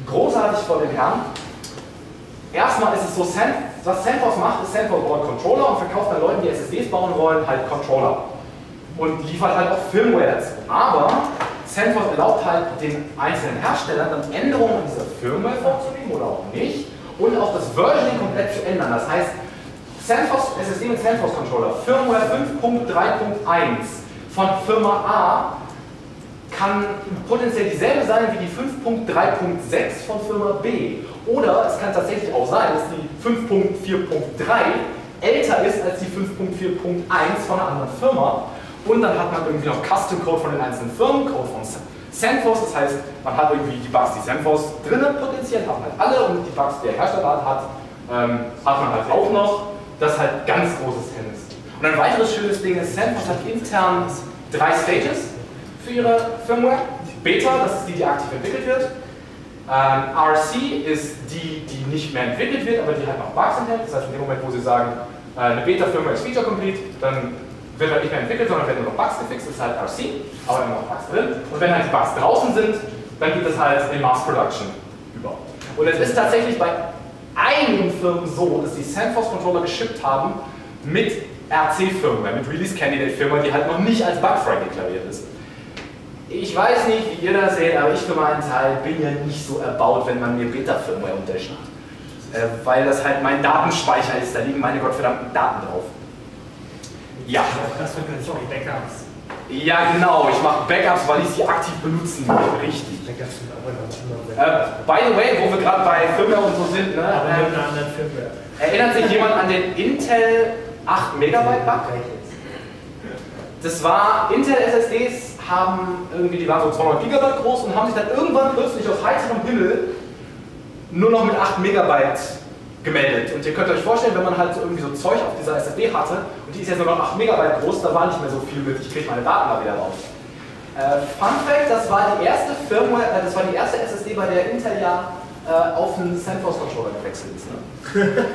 [SPEAKER 1] großartig vor dem Herrn. Erstmal ist es so, was SandForce macht, ist SandForce baut Controller und verkauft dann Leuten, die S S Ds bauen wollen, halt Controller. Und liefert halt auch Firmware dazu. Aber SandForce erlaubt halt den einzelnen Herstellern dann Änderungen an dieser Firmware vorzunehmen oder auch nicht. Und auch das Versioning komplett zu ändern. Das heißt, SandForce, S S D mit SandForce Controller, Firmware fünf Punkt drei Punkt eins von Firma A kann potenziell dieselbe sein wie die fünf Punkt drei Punkt sechs von Firma B. Oder es kann tatsächlich auch sein, dass die fünf Punkt vier Punkt drei älter ist als die fünf Punkt vier Punkt eins von einer anderen Firma. Und dann hat man irgendwie noch Custom Code von den einzelnen Firmen, Code von SandForce, das heißt, man hat irgendwie die Bugs, die SandForce drinnen potenziell, haben halt alle, und die Bugs, die der Hersteller hat, ähm, hat man halt auch noch. Das ist halt ganz großes Tennis. Und ein weiteres schönes Ding ist, SandForce hat intern drei Stages für ihre Firmware. Beta, das ist die, die aktiv entwickelt wird. Ähm, R C ist die, die nicht mehr entwickelt wird, aber die halt noch Bugs enthält. Das heißt, in dem Moment, wo sie sagen, äh, eine Beta-Firmware ist Feature Complete, dann wird halt nicht mehr entwickelt, sondern werden nur noch Bugs gefixt. Das ist halt R C, aber immer noch Bugs drin. Und wenn halt die Bugs draußen sind, dann geht es halt in Mass Production über. Und es ist tatsächlich bei einigen Firmen so, dass die SandForce Controller geschippt haben mit R C-Firmware, mit Release Candidate-Firmware, die halt noch nicht als bugfrei deklariert ist. Ich weiß nicht, wie ihr das seht, aber ich für meinen Teil bin ja nicht so erbaut, wenn man mir Beta-Firmware unterschiebt. Äh, weil das halt mein Datenspeicher ist, da liegen meine gottverdammten Daten drauf. Ja.
[SPEAKER 3] Das wird ganz die Backups.
[SPEAKER 1] Ja, genau, ich mache Backups, weil ich sie aktiv benutzen möchte. Richtig.
[SPEAKER 3] Backups sind aber ganz andere.
[SPEAKER 1] Äh, by the way, wo wir gerade bei Firmware und so sind, ne,
[SPEAKER 3] Aber
[SPEAKER 1] äh,
[SPEAKER 3] mit einer anderen Firmware.
[SPEAKER 1] erinnert sich jemand an den Intel acht Megabyte Bug? Das war, Intel S S Ds haben irgendwie, die waren so zweihundert Gigabyte groß und haben sich dann irgendwann plötzlich aus heiterem Himmel nur noch mit acht Megabyte gemeldet. Und ihr könnt euch vorstellen, wenn man halt so irgendwie so Zeug auf dieser S S D hatte und die ist jetzt nur noch acht Megabyte groß, da war nicht mehr so viel mit, ich kriege meine Daten da wieder raus. Äh, Fun Fact, das war die erste Firmware, äh, das war die erste S S D, bei der Intel ja äh, auf einen SandForce Controller gewechselt ist. Ne?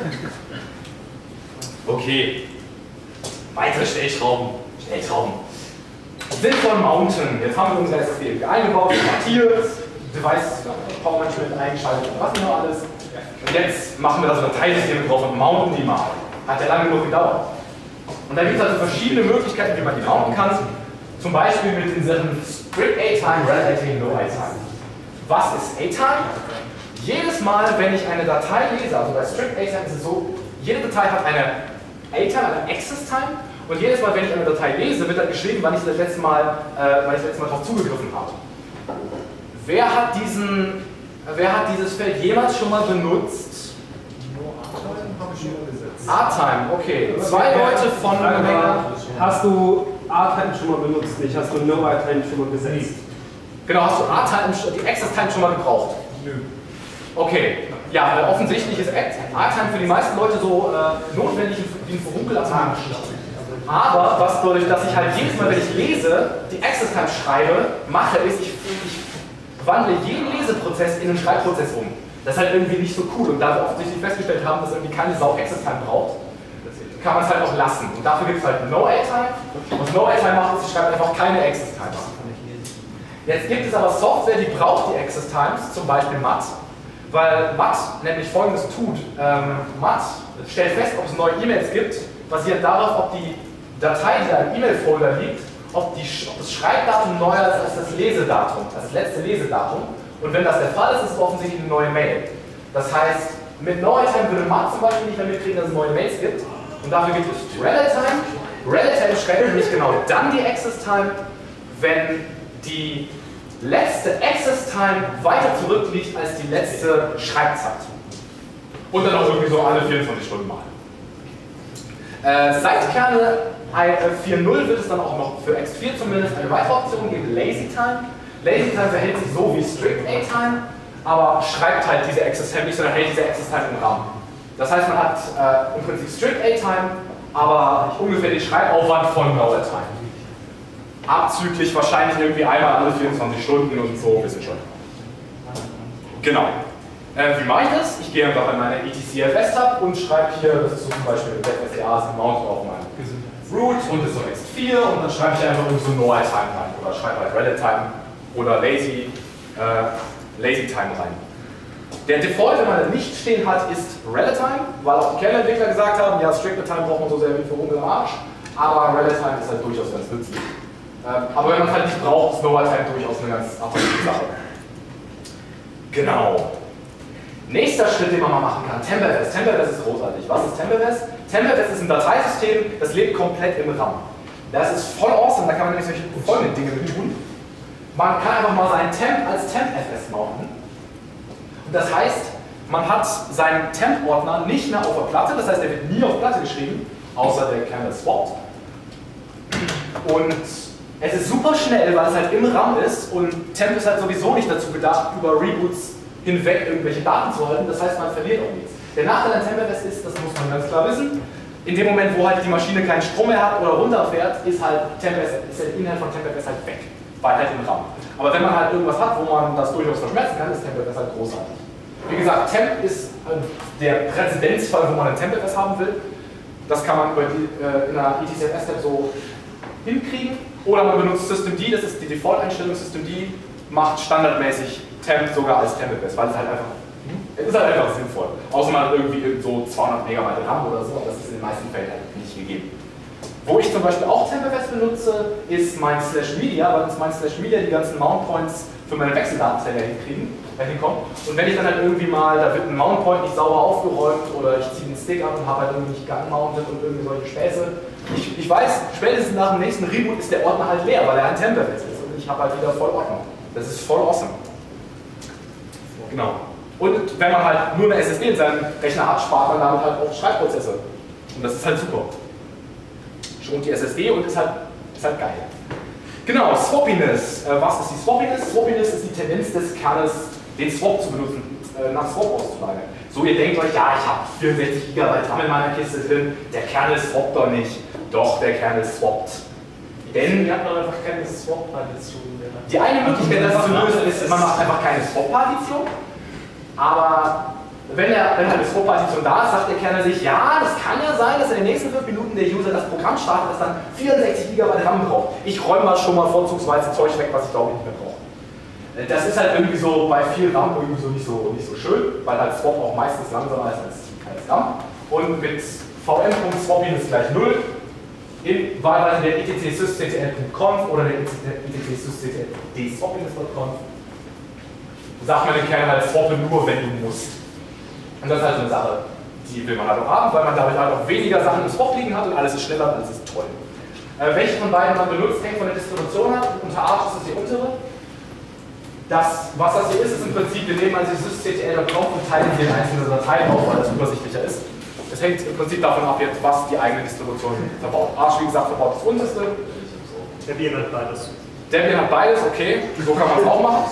[SPEAKER 1] Okay. Weitere Stellschrauben. Stellschrauben. Sinnvoll mounten. Jetzt haben wir unsere S S D irgendwie eingebaut, formatiert, Device Power Management eingeschaltet und was noch alles. Und jetzt machen wir da so Dateisysteme drauf und mounten die mal. Hat ja lange genug gedauert. Und da gibt es also verschiedene Möglichkeiten, wie man die mounten kann. Zum Beispiel mit diesen Strict A-Time, Relative No A-Time. Was ist A-Time? Jedes Mal, wenn ich eine Datei lese, also bei Strict A-Time ist es so, jede Datei hat eine A-Time, eine Access-Time. Und jedes Mal, wenn ich eine Datei lese, wird dann geschrieben, wann ich das letzte Mal, äh, wann ich das letzte Mal darauf zugegriffen habe. Wer hat, diesen, wer hat dieses Feld jemals schon mal benutzt? A-Time, okay. Zwei Leute von der Menge.
[SPEAKER 4] Hast du A-Time schon mal benutzt? Nicht? Hast du No A-Time schon mal gesetzt?
[SPEAKER 1] Genau, hast du A-Time, die Access-Time schon mal gebraucht?
[SPEAKER 4] Nö.
[SPEAKER 1] Okay, ja, äh, offensichtlich ist A-Time für die meisten Leute so äh, notwendig wie ein Furunkel am Tag. Aber was dadurch, dass ich halt jedes Mal, wenn ich lese, die Access-Time schreibe, mache, ist, ich, ich wandle jeden Leseprozess in einen Schreibprozess um. Das ist halt irgendwie nicht so cool. Und da wir offensichtlich festgestellt haben, dass irgendwie keine Sau Access-Time braucht, kann man es halt auch lassen. Und dafür gibt es halt No A-Time. Was No A-Time macht, ist, ich schreibe einfach keine Access-Time an. Jetzt gibt es aber Software, die braucht die Access-Times, zum Beispiel M A T. Weil M A T nämlich Folgendes tut. Ähm, M A T stellt fest, ob es neue E-Mails gibt, basierend darauf, ob die Datei, die da im E-Mail-Folder liegt, ob, die, ob das Schreibdatum neuer ist als das Lesedatum, das letzte Lesedatum. Und wenn das der Fall ist, ist es offensichtlich eine neue Mail. Das heißt, mit No A-Time würde M A T zum Beispiel nicht mehr mitkriegen, dass es neue Mails gibt. Und dafür gibt es Relative. Relative schreibt nämlich genau dann die Access-Time, wenn die letzte Access-Time weiter zurückliegt als die letzte Schreibzeit. Und dann auch irgendwie so alle vierundzwanzig Stunden mal. Äh, seit Kernel vier Punkt null wird es dann auch noch für X vier zumindest eine weitere Option geben, LazyTime. LazyTime verhält sich so wie Strict A-Time, aber schreibt halt diese Access-Time nicht, sondern hält diese Access-Time im Rahmen. Das heißt, man hat äh, im Prinzip Strict A-Time, aber ungefähr den Schreibaufwand von No A-Time. Abzüglich wahrscheinlich irgendwie einmal alle vierundzwanzig Stunden und so, wissen schon. Genau. Äh, wie mache ich das? Ich gehe einfach in meine E T C F S-Tab und schreibe hier, das ist so zum Beispiel mit Z S D A, Mount auf mein Root und das ist so X vier und dann schreibe ich einfach irgendwie so No A-Time rein oder schreibe halt RedditTime oder Lazy, äh, LazyTime rein. Der Default, wenn man das nicht stehen hat, ist Relatime, weil auch die Kernentwickler gesagt haben, ja, Strictly Time braucht man so sehr wie für Hunger am Arsch, aber Relatime ist halt durchaus ganz nützlich. Ähm, aber wenn man es halt nicht braucht, ist Lower-Time durchaus eine ganz attraktive Sache. Genau. Nächster Schritt, den man mal machen kann, Temperbest. Temperbest ist großartig. Was ist Temperbest? Temperbest ist ein Dateisystem, das lebt komplett im RAM. Das ist voll awesome, da kann man nämlich solche folgende Dinge mit tun. Man kann einfach mal seinen Temp als Temp-F S mounten. Und das heißt, man hat seinen Temp-Ordner nicht mehr auf der Platte, das heißt, der wird nie auf Platte geschrieben, außer der Kernel swappt. Und es ist super schnell, weil es halt im RAM ist und Temp ist halt sowieso nicht dazu gedacht, über Reboots hinweg irgendwelche Daten zu halten, das heißt, man verliert auch nichts. Der Nachteil an Temp-F S ist, das muss man ganz klar wissen, in dem Moment, wo halt die Maschine keinen Strom mehr hat oder runterfährt, ist halt Temp-F S, ist der Inhalt von Temp-F S halt weg, weil halt im RAM. Aber wenn man halt irgendwas hat, wo man das durchaus verschmerzen kann, ist Temp-F S halt großartig. Wie gesagt, Temp ist der Präzedenzfall, wo man ein Temp-F S haben will. Das kann man über die, äh, in einer E T C F S-Tab so hinkriegen. Oder man benutzt Systemd, das ist die Default-Einstellung. Systemd macht standardmäßig Temp sogar als Temp-F S, weil es halt einfach, es ist halt einfach sinnvoll. Außer man hat irgendwie so zweihundert Megabyte RAM oder so, aber das ist in den meisten Fällen halt nicht gegeben. Wo ich zum Beispiel auch Temp-F S benutze, ist mein Slash Media, weil uns mein Slash Media die ganzen Mount Points für meine Wechseldatenzähler hinkriegen, äh, hinkommen. Und wenn ich dann halt irgendwie mal, da wird ein Mount Point nicht sauber aufgeräumt oder ich ziehe den Stick ab und habe halt irgendwie nicht gemountet und irgendwie solche Späße. Ich, ich weiß, spätestens nach dem nächsten Reboot ist der Ordner halt leer, weil er ein Temp-F S ist und ich habe halt wieder voll Ordnung. Das ist voll awesome. Genau. Und wenn man halt nur eine S S D in seinem Rechner hat, spart man damit halt auch Schreibprozesse. Und das ist halt super. Schont die S S D und ist halt, ist halt geil. Genau, Swappiness. Äh, was ist die Swappiness? Swappiness ist die Tendenz des Kernes, den Swap zu benutzen, äh, nach Swap auszulagern. So, ihr denkt euch, ja, ich habe vierundsechzig Gigabyte RAM in meiner Kiste drin, der Kernel swappt doch nicht. Doch, der Kernel swappt. Denn
[SPEAKER 3] wir hatten doch einfach keine Swap-Partition mehr.
[SPEAKER 1] Die eine Möglichkeit, das zu lösen, ist, man macht einfach keine Swap-Partition. Aber wenn, der, wenn halt eine Swap-Partition da ist, sagt der Kernel sich, ja, das kann ja sein, dass in den nächsten fünf Minuten der User das Programm startet, das dann vierundsechzig Gigabyte RAM braucht. Ich räume mal schon mal vorzugsweise Zeug weg, was ich glaube ich nicht mehr brauche. Das ist halt irgendwie so bei viel RAM irgendwie so nicht so, nicht so schön, weil halt Swap auch meistens langsamer ist als, als RAM. Und mit vm.swapping ist gleich null. In wahlweise der etcsysctl punkt conf oder der etcsysctl punkt dswappiness punkt conf sagt man den Kernel halt swappen nur, wenn du musst. Und das ist halt so eine Sache, die will man halt auch haben, weil man dadurch halt auch weniger Sachen im Swap liegen hat und alles ist schneller und alles ist toll. Äh, welche von beiden man benutzt, hängt von der Distribution ab. Unter Arch ist es die untere. Das, was das hier ist, ist im Prinzip, wir nehmen also sysctl punkt conf und teilen hier in einzelne Dateien auf, weil das übersichtlicher ist. Es hängt im Prinzip davon ab, jetzt, was die eigene Distribution verbaut. Arch, wie gesagt, verbaut das unterste.
[SPEAKER 3] Debian hat beides.
[SPEAKER 1] Debian hat beides, okay, so kann man es auch machen.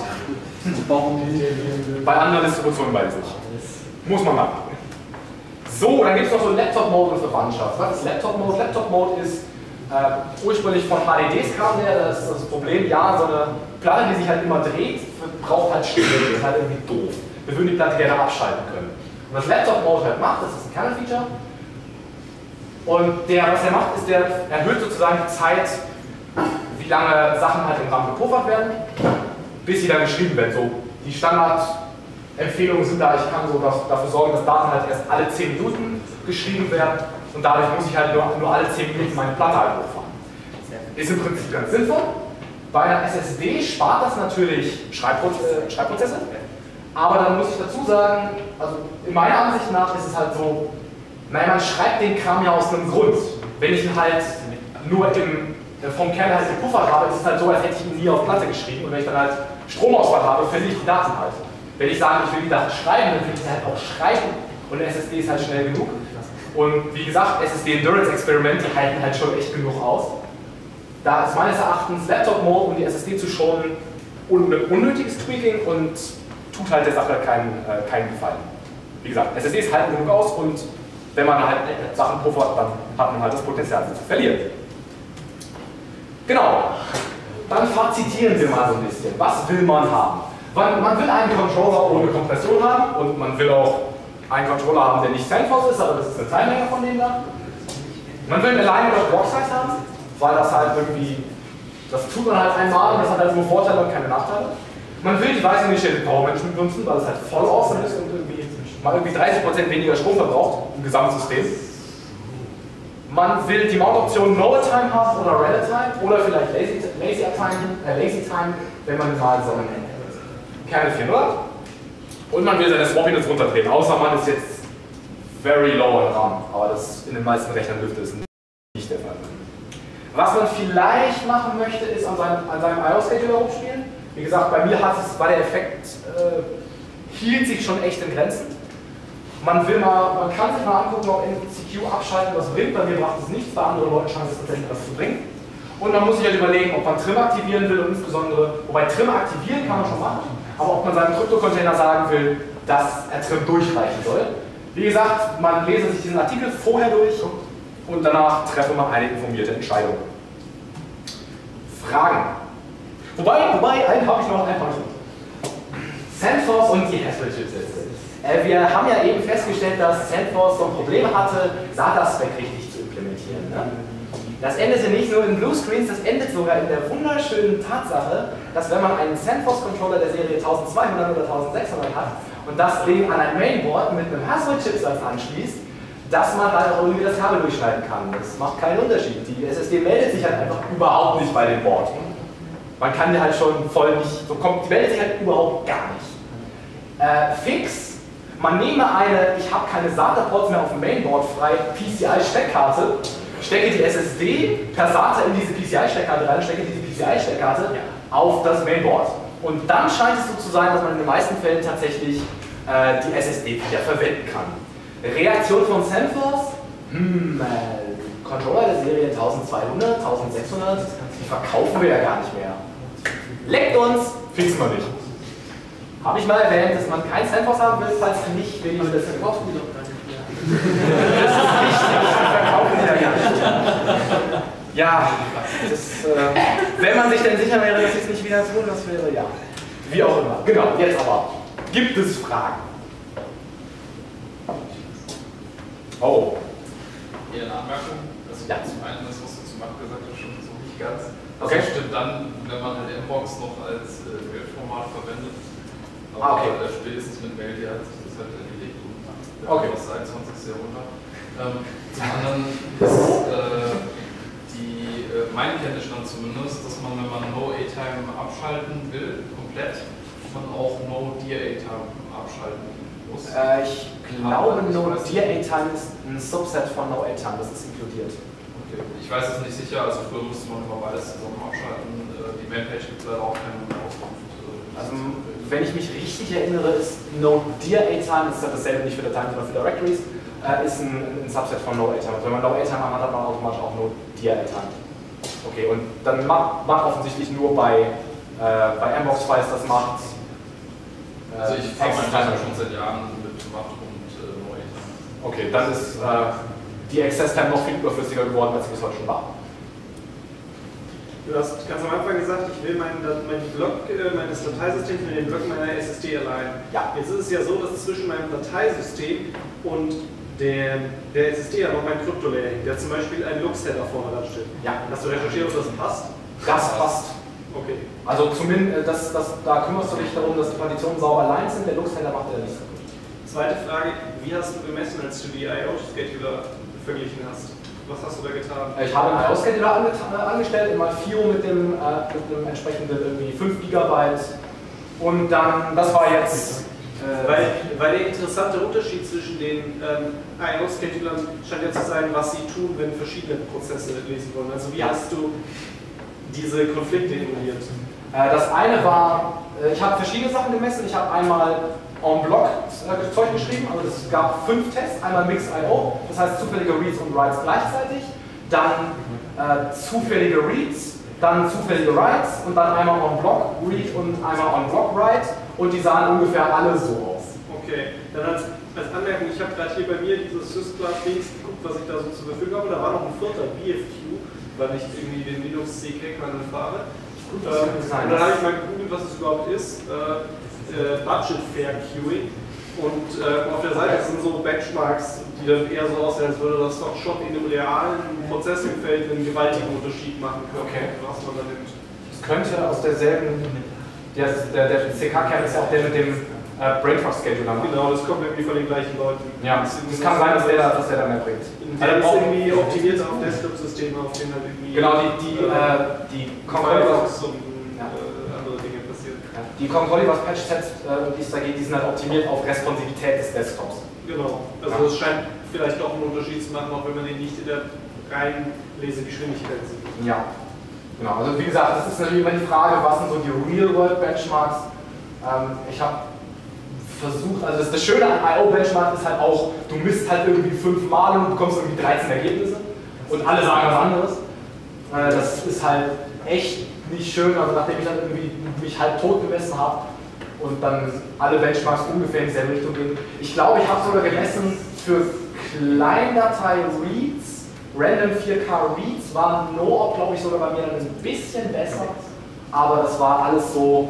[SPEAKER 1] Bei anderen Distributionen beides nicht. Muss man machen. So, dann gibt es noch so Laptop-Mode und Verwandtschaft. Was ist Laptop-Mode? Laptop-Mode ist äh, ursprünglich von H D Ds kam der, das ist das Problem, ja, so eine Platte, die sich halt immer dreht, braucht halt Stille, das ist halt irgendwie doof. Wir würden die Platte gerne abschalten können. Und was Laptop-Mode halt macht, das ist ein Kernel-Feature. Und der, was er macht, ist, der erhöht sozusagen die Zeit, wie lange Sachen halt im RAM gepuffert werden, bis sie dann geschrieben werden. So, die Standardempfehlungen sind da, ich kann so dafür sorgen, dass Daten halt erst alle zehn Minuten geschrieben werden und dadurch muss ich halt nur, nur alle zehn Minuten meine Platte halt hochfahren. Ist im Prinzip ganz sinnvoll. Bei einer S S D spart das natürlich Schreibproze- äh, Schreibprozesse, aber dann muss ich dazu sagen, also in meiner Ansicht nach ist es halt so, naja, man schreibt den Kram ja aus einem Grund. Wenn ich ihn halt nur im, vom Kernel halt gepuffert habe, ist es halt so, als hätte ich ihn nie auf Platte geschrieben und wenn ich dann halt Stromausfall habe, verliere ich die Daten halt. Wenn ich sage, ich will die Daten schreiben, dann will ich sie halt auch schreiben und eine S S D ist halt schnell genug. Und wie gesagt, S S D Endurance Experimente halten halt schon echt genug aus. Da ist meines Erachtens Laptop-Mode, um die S S D zu schonen, un unnötiges Tweaking und tut halt der Sache keinen, äh, keinen Gefallen. Wie gesagt, S S Ds halten genug aus und wenn man halt Sachen puffert, dann hat man halt das Potenzial, sie zu verlieren. Genau. Dann fazitieren wir mal so ein bisschen. Was will man haben? Man will einen Controller ohne Kompression haben und man will auch einen Controller haben, der nicht Sandforce ist, aber das ist eine Teillänge von dem da. Man will eine Line oder Block Size haben, weil das halt irgendwie, das tut man halt einmal und das hat halt nur Vorteile und keine Nachteile. Man will die Device Initiated Power Management benutzen, weil es halt voll awesome ist und irgendwie mal irgendwie dreißig Prozent weniger Strom verbraucht im Gesamtsystem. Man will die Mount-Option No-Time haben oder Rel-Time oder vielleicht Lazy, Lazy, Time, äh, Lazy Time, wenn man mal so einen Kernel vierhundert. Und man will seine Swap-Units runterdrehen, außer man ist jetzt very low im RAM, aber das in den meisten Rechnern dürfte es nicht der Fall sein. Was man vielleicht machen möchte, ist an seinem, an seinem I O-Scheduler rumspielen. Wie gesagt, bei mir hat es, war der Effekt, äh, hielt sich schon echt in Grenzen. Man will mal, man kann sich mal angucken, ob N C Q abschalten was bringt. Bei mir macht es nichts, bei anderen Leuten scheint es tatsächlich was zu bringen. Und man muss sich halt überlegen, ob man Trim aktivieren will und insbesondere, wobei Trim aktivieren kann man schon machen, aber ob man seinem Krypto-Container sagen will, dass er Trim durchreichen soll. Wie gesagt, man lese sich diesen Artikel vorher durch und danach treffe man eine informierte Entscheidung. Fragen? Wobei, wobei, einen habe ich noch, einen habe ich noch. SandForce und die Haswell-Chips. Äh, wir haben ja eben festgestellt, dass SandForce so ein Problem hatte, S A T A-Spec richtig zu implementieren. Ne? Das endete nicht nur in Bluescreens, das endet sogar in der wunderschönen Tatsache, dass wenn man einen SandForce-Controller der Serie zwölfhundert oder sechzehnhundert hat und das Ding an ein Mainboard mit einem Haswell-Chipsatz anschließt, dass man halt auch irgendwie das Kabel durchschneiden kann. Das macht keinen Unterschied. Die S S D meldet sich halt einfach überhaupt nicht bei dem Board. Man kann die halt schon voll nicht, so kommt, die meldet sich halt überhaupt gar nicht. Äh, fix, man nehme eine, ich habe keine SATA-Ports mehr auf dem Mainboard frei, P C I-Steckkarte, stecke die S S D per SATA in diese P C I-Steckkarte rein, stecke diese P C I-Steckkarte auf das Mainboard. Und dann scheint es so zu sein, dass man in den meisten Fällen tatsächlich äh, die S S D wieder verwenden kann. Reaktion von SandForce? Hm, äh, Controller der Serie zwölfhundert, sechzehnhundert, die verkaufen wir ja gar nicht mehr. Leckt uns, fixen wir nicht. Habe ich mal erwähnt, dass man kein SandForce haben will, falls nicht, will ich das verkaufen. Das ist wichtig, die verkaufen wir ja gar nicht. Ja, das, äh, wenn man sich denn sicher wäre, dass sie es nicht wieder tun, das wäre ja. Wie auch immer. Genau, jetzt aber. Gibt es Fragen? Oh.
[SPEAKER 2] Hier eine Anmerkung. Also
[SPEAKER 1] ja.
[SPEAKER 2] Zum einen, das, was du zu Macht gesagt hast, stimmt so nicht ganz. Also
[SPEAKER 1] okay.
[SPEAKER 2] Stimmt dann, wenn man halt Mbox noch als äh, Bildformat verwendet. Aber
[SPEAKER 1] ah, okay.
[SPEAKER 2] äh, spätestens mit Mail, die hat sich das halt erledigt und ja,
[SPEAKER 1] okay.
[SPEAKER 2] das einundzwanzigste Jahrhundert. Ähm, zum anderen ist äh, die, äh, mein Kenntnisstand zumindest, dass man, wenn man No-A-Time abschalten will, komplett, man auch No-D A-Time abschalten muss.
[SPEAKER 1] Äh, ich glaube, No-D A-Time ist ein Subset von No-A-Time, das ist inkludiert.
[SPEAKER 2] Okay. Ich weiß es nicht sicher, also früher musste man immer beides zusammen abschalten. Die Mainpage gibt es leider auch keine Auskunft.
[SPEAKER 1] Also, wenn ich mich richtig erinnere, ist No-D A-Time, das ist ja dasselbe nicht für Dateien, sondern für Directories, äh, ist ein, ein Subset von No-A-Time. Also wenn man No-A-Time hat, hat man automatisch auch No-D A-Time. Okay, und dann macht, macht offensichtlich nur bei, äh, bei Mbox-Files das macht. Äh,
[SPEAKER 2] also ich habe mein Timer schon seit Jahren mitgemacht und äh, No-A-Time.
[SPEAKER 1] Okay, dann ist äh, die Access-Time noch viel überflüssiger geworden, als sie bis heute schon war.
[SPEAKER 3] Du hast ganz am Anfang gesagt, ich will mein, mein Block äh, meines Dateisystems mit dem Block meiner S S D allein.
[SPEAKER 1] Ja.
[SPEAKER 3] Jetzt ist es ja so, dass zwischen meinem Dateisystem und der, der S S D ja noch mein Krypto-Layer hängt, der zum Beispiel ein Lux-Header vorne dran steht.
[SPEAKER 1] Ja.
[SPEAKER 3] Hast du recherchiert, ob das passt?
[SPEAKER 1] Das passt.
[SPEAKER 3] Okay.
[SPEAKER 1] Also zumindest, das, das, da kümmerst du dich darum, dass die Partitionen sauber allein sind, der Lux-Header macht ja nichts kaputt.
[SPEAKER 3] Zweite Frage, wie hast du gemessen, als du die I O-Scheduler verglichen hast? Was hast du da getan?
[SPEAKER 1] Ich habe einen I O-Scheduler ange angestellt, in Malfio mit dem, äh, mit dem entsprechenden irgendwie fünf Gigabyte und dann, das war jetzt... Äh,
[SPEAKER 3] weil, weil der interessante Unterschied zwischen den ähm, I O-Schedulern scheint ja zu sein, was sie tun, wenn verschiedene Prozesse lesen wollen. Also wie ja. hast du diese Konflikte emuliert?
[SPEAKER 1] Äh, das eine war, äh, ich habe verschiedene Sachen gemessen. Ich habe einmal en bloc äh, Zeug geschrieben, also es gab fünf Tests, einmal Mix I O, das heißt zufällige Reads und Writes gleichzeitig, dann äh, zufällige Reads, dann zufällige Writes und dann einmal en bloc Read und einmal en bloc Write und die sahen ungefähr alle so aus.
[SPEAKER 3] Okay, dann als, als Anmerkung, ich habe gerade hier bei mir dieses Sysclub-Dings geguckt, was ich da so zur Verfügung habe, da war noch ein vierter B F Q, weil ich irgendwie den Linux C K-Kernel fahre.
[SPEAKER 1] Gut,
[SPEAKER 3] ähm, und dann habe ich mal gegoogelt, was es überhaupt ist. Äh, Äh, Budget Fair Queuing und äh, auf der Seite sind so Benchmarks, die dann eher so aussehen, als würde das doch schon in einem realen Prozessingfeld einen gewaltigen Unterschied machen können,
[SPEAKER 1] okay.
[SPEAKER 3] was man da nimmt.
[SPEAKER 1] Es könnte aus derselben, Der, der, der C K-Kern ist ja auch der mit dem äh, Brainfuck-Scheduler.
[SPEAKER 3] Genau, das kommt irgendwie von den gleichen Leuten.
[SPEAKER 1] Ja, das, das kann sein, dass der, da, dass der da mehr bringt.
[SPEAKER 3] Der ist irgendwie optimiert auf Desktop-Systeme, auf denen halt irgendwie.
[SPEAKER 1] Genau, die, die, äh, die Concolivas
[SPEAKER 3] und ja. äh, andere Dinge passieren.
[SPEAKER 1] ja. Die Concolivas Patch-Sets, äh, um die es da geht, die sind halt optimiert auf Responsivität des Desktops.
[SPEAKER 3] Genau, also
[SPEAKER 1] ja.
[SPEAKER 3] es scheint vielleicht doch einen Unterschied zu machen, auch wenn man den nicht in der reinen Lesegeschwindigkeit sieht.
[SPEAKER 1] Ja, genau. Also wie gesagt, das ist natürlich immer die Frage, was sind so die Real-World-Benchmarks. Ähm, ich habe versucht, also das, das Schöne an I O-Benchmark ist halt auch, du misst halt irgendwie fünfmal und bekommst irgendwie dreizehn Ergebnisse und alle sagen was anderes. Äh, das ist halt echt nicht schön, also nachdem ich dann irgendwie mich halb tot gemessen habe und dann alle Benchmarks ungefähr in dieselbe Richtung gehen. Ich glaube, ich habe sogar gemessen für Kleindatei-Reads, Random vier K Reads war No-Op, glaube ich, sogar bei mir dann ein bisschen besser, aber das war alles so,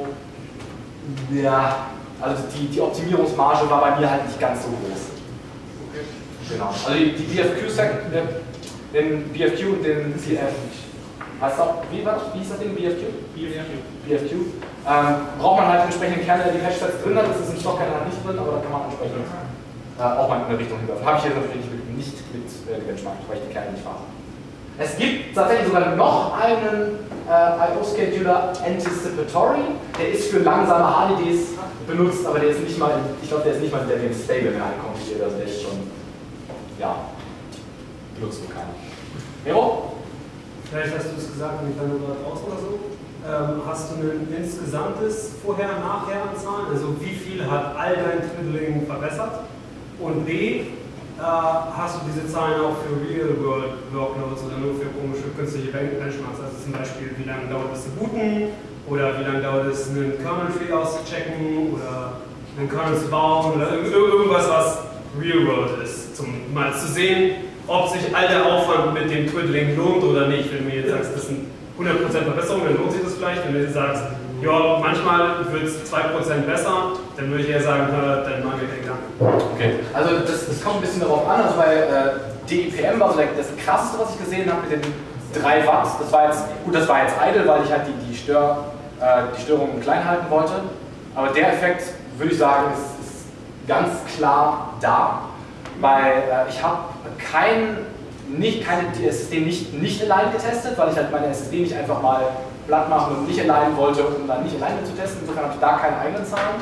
[SPEAKER 1] ja, also die, die Optimierungsmarge war bei mir halt nicht ganz so groß.
[SPEAKER 3] Okay.
[SPEAKER 1] Genau. Also die, die B F Q-Sec, den B F Q und den C F. Heißt auch, wie war das? Wie hieß das Ding? B F Q?
[SPEAKER 3] B F Q.
[SPEAKER 1] B F Q. Ähm, braucht man halt entsprechenden Kern, der die Patch-Sets drin hat. Das ist im Stockkern halt nicht drin, aber da kann man entsprechend äh, auch mal in eine Richtung hinwerfen. Habe ich hier natürlich nicht mit, nicht mit äh, gebenchmarkt, weil ich die Kerne nicht fahre. Es gibt tatsächlich sogar noch einen äh, I O-Scheduler Anticipatory, der ist für langsame H D Ds benutzt, aber der ist nicht mal, ich glaube, der ist nicht mal in der Stable mehr kompiliert, also der ist schon, ja, benutzt nur keiner. Mero?
[SPEAKER 4] Vielleicht hast du es gesagt, wenn ich dann nur draußen oder so. Ähm, hast du ein insgesamtes Vorher-Nachher-Anzahlen? Also wie viel hat all dein Twiddling verbessert? Und B, äh, hast du diese Zahlen auch für Real-World-Workloads oder nur für komische künstliche Benchmarks? Also zum Beispiel, wie lange dauert es zu booten? Oder wie lange dauert es, einen Kernel-Tree auszuchecken? Oder einen Kernel zu bauen? Oder irgendwas, was Real-World ist, um mal zu sehen, ob sich all der Aufwand mit dem Twiddling lohnt oder nicht. Wenn du mir jetzt sagst, das sind hundert Prozent Verbesserung, dann lohnt sich das vielleicht. Wenn du jetzt sagst, ja, manchmal wird es zwei Prozent besser, dann würde ich eher sagen, dann machen wir den Gedanken.
[SPEAKER 1] Okay, also das, das kommt ein bisschen darauf an. Also bei äh, D I P M war so das krasseste, was ich gesehen habe mit den drei Watt. Das war jetzt, gut, das war jetzt idle, weil ich halt die, die, Stör, äh, die Störungen klein halten wollte. Aber der Effekt, würde ich sagen, ist, ist ganz klar da. Weil äh, ich habe kein, nicht, keine S S D nicht, nicht allein getestet, weil ich halt meine S S D nicht einfach mal platt machen und nicht allein wollte, um dann nicht alleine zu testen. Insofern habe ich da keine eigenen Zahlen.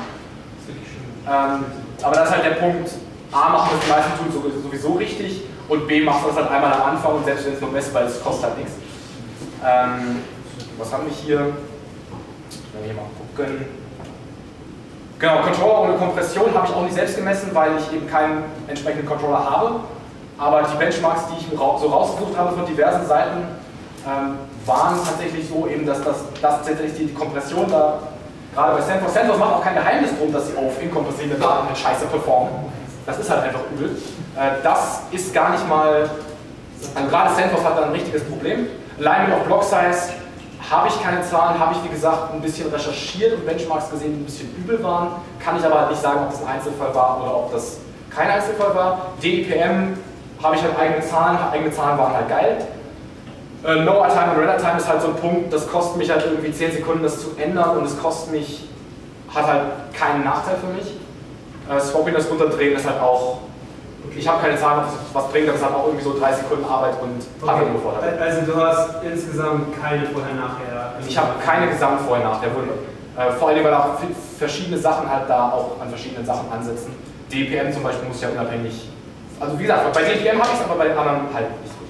[SPEAKER 1] Ähm, aber das ist halt der Punkt, A, machen das die meisten Tools sowieso richtig und B, machst du das halt einmal am Anfang und selbst wenn es nur messt, weil es kostet halt nichts. Ähm, was haben wir hier? Wenn wir hier mal gucken. Genau, Controller ohne Kompression habe ich auch nicht selbst gemessen, weil ich eben keinen entsprechenden Controller habe. Aber die Benchmarks, die ich so rausgesucht habe von diversen Seiten, ähm, waren tatsächlich so, eben, dass, das, dass tatsächlich die, die Kompression da, gerade bei Sandforce, Sandforce macht auch kein Geheimnis drum, dass sie auf inkompressible Daten mit Scheiße performen. Das ist halt einfach übel. Äh, das ist gar nicht mal, also gerade Sandforce hat da ein richtiges Problem. Allein mit auf Block Size habe ich keine Zahlen, habe ich wie gesagt ein bisschen recherchiert und Benchmarks gesehen, die ein bisschen übel waren. Kann ich aber halt nicht sagen, ob das ein Einzelfall war oder ob das kein Einzelfall war. D I P M habe ich halt eigene Zahlen, eigene Zahlen waren halt geil. Äh, No-Time und Render-Time ist halt so ein Punkt, das kostet mich halt irgendwie zehn Sekunden, das zu ändern und es kostet mich, hat halt keinen Nachteil für mich. Äh, Swapping, das runterdrehen ist halt auch, ich habe keine Zahlen, was, was bringt, das hat auch irgendwie so drei Sekunden Arbeit und hat okay. Nur Vorteile.
[SPEAKER 4] Also du hast insgesamt keine Vorher-Nachher?
[SPEAKER 1] Ich habe keine Gesamt-Vorher-Nachher, äh, vor allem weil auch verschiedene Sachen halt da auch an verschiedenen Sachen ansetzen. D I P M zum Beispiel muss ja unabhängig, also wie gesagt, bei D I P M habe ich es, aber bei den anderen halt nicht so.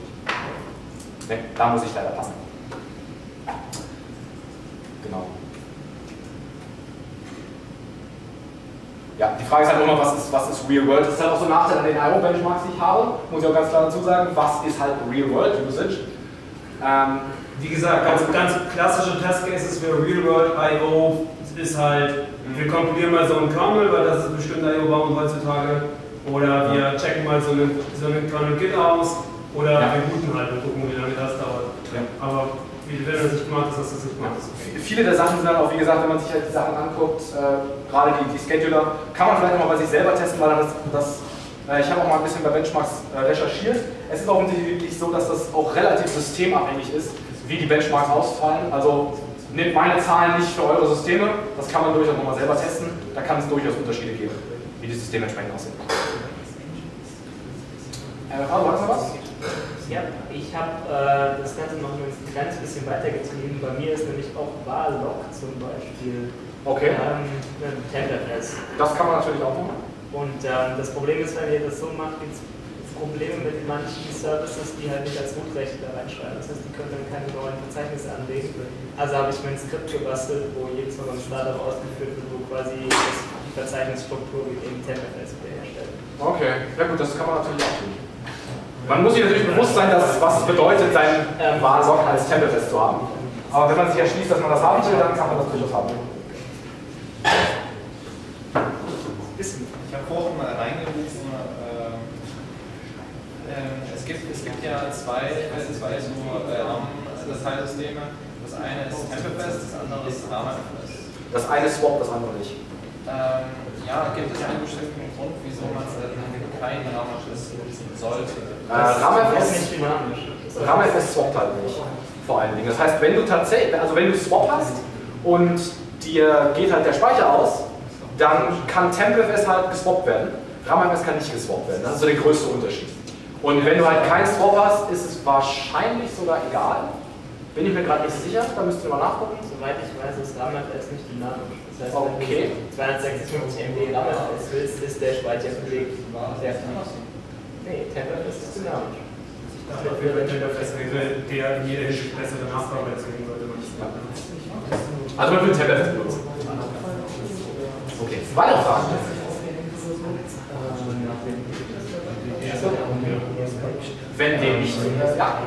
[SPEAKER 1] Ne, da muss ich leider passen. Genau. Ja, die Frage ist halt immer, was ist, was ist Real World? Das ist halt auch so ein Nachteil an den I O-Benchmarks, die ich habe. Muss ich auch ganz klar dazu sagen, was ist halt Real World Usage? Ähm,
[SPEAKER 4] Wie gesagt, ganz, ganz klassische Test Cases für Real World I O ist halt, wir kompilieren mal so einen Kernel, weil das ist bestimmt I O-Baum heutzutage. Oder wir checken mal so einen, so einen Kernel-Git aus. Oder ja. Wir booten halt und gucken, wie lange das dauert. Ja. Aber wie wenn das nicht gemacht ist, hast du es nicht gemacht.
[SPEAKER 1] Okay. Viele der Sachen sind dann auch, wie gesagt, wenn man sich halt die Sachen anguckt, äh, gerade die, die Scheduler, kann man vielleicht auch mal bei sich selber testen, weil das, das äh, ich habe auch mal ein bisschen bei Benchmarks äh, recherchiert. Es ist offensichtlich so, dass das auch relativ systemabhängig ist, wie die Benchmarks ausfallen. Also nehmt meine Zahlen nicht für eure Systeme, das kann man durchaus nochmal selber testen, da kann es durchaus Unterschiede geben, wie die Systeme entsprechend aussehen. Äh, Frau, hast du noch was?
[SPEAKER 5] Ja, ich habe äh, das Ganze noch ein kleines bisschen weitergetrieben. Bei mir ist nämlich auch Varlog zum Beispiel
[SPEAKER 1] Okay.
[SPEAKER 5] ähm, ein TempFS.
[SPEAKER 1] Das kann man natürlich auch machen.
[SPEAKER 5] Und ähm, das Problem ist, wenn ihr das so macht, gibt es Probleme mit manchen Services, die halt nicht als Root-Rechte da reinschreiben. Das heißt, die können dann keine neuen Verzeichnisse anlegen. Also habe ich mir ein Skript gebastelt, wo jedes Mal beim Startup ausgeführt wird, wo quasi das, die Verzeichnisstruktur mit dem TempFS herstellt.
[SPEAKER 1] Okay, ja gut, das kann man natürlich auch tun. Man muss sich natürlich bewusst sein, dass, was es bedeutet, seinen ähm, Warensock als TempFS zu haben. Aber wenn man sich entschließt, dass man das haben will, dann kann man das durchaus haben.
[SPEAKER 6] Ich habe vorhin mal reingerufen, äh, äh, es, gibt, es gibt ja zwei, zwei so äh, Dateisysteme. Das eine ist TempFS, das andere ist RAMFS.
[SPEAKER 1] Das eine swappt, das andere nicht.
[SPEAKER 6] Ähm, ja, gibt es einen bestimmten Grund, wieso man kein RAMFS nutzen sollte?
[SPEAKER 1] Äh, RAMFS,
[SPEAKER 5] nicht dynamisch.
[SPEAKER 1] RAMFS swappt halt nicht, vor allen Dingen. Das heißt, wenn du tatsächlich, also wenn du Swap hast und dir geht halt der Speicher aus, dann kann TempFS halt geswappt werden. RAMFS kann nicht geswappt werden. Das ist so der größte Unterschied. Und wenn du halt keinen Swap hast, ist es wahrscheinlich sogar egal. Bin ich mir gerade nicht sicher, da müsst ihr mal nachgucken.
[SPEAKER 5] Soweit ich weiß, ist RAMFS nicht dynamisch. Das heißt,
[SPEAKER 1] Okay.
[SPEAKER 5] wenn du zweihundertsechsundfünfzig M B RAMFS willst, ist der Speicher belegt. Nee, TempFS ist dynamisch.
[SPEAKER 4] Dafür wird TempFS der in jeder Hinsicht bessere Nachfrage, deswegen sollte man nicht machen.
[SPEAKER 1] Also man will TempFS benutzen. Okay, weitere Fragen? Wenn dem nicht so ist, ja.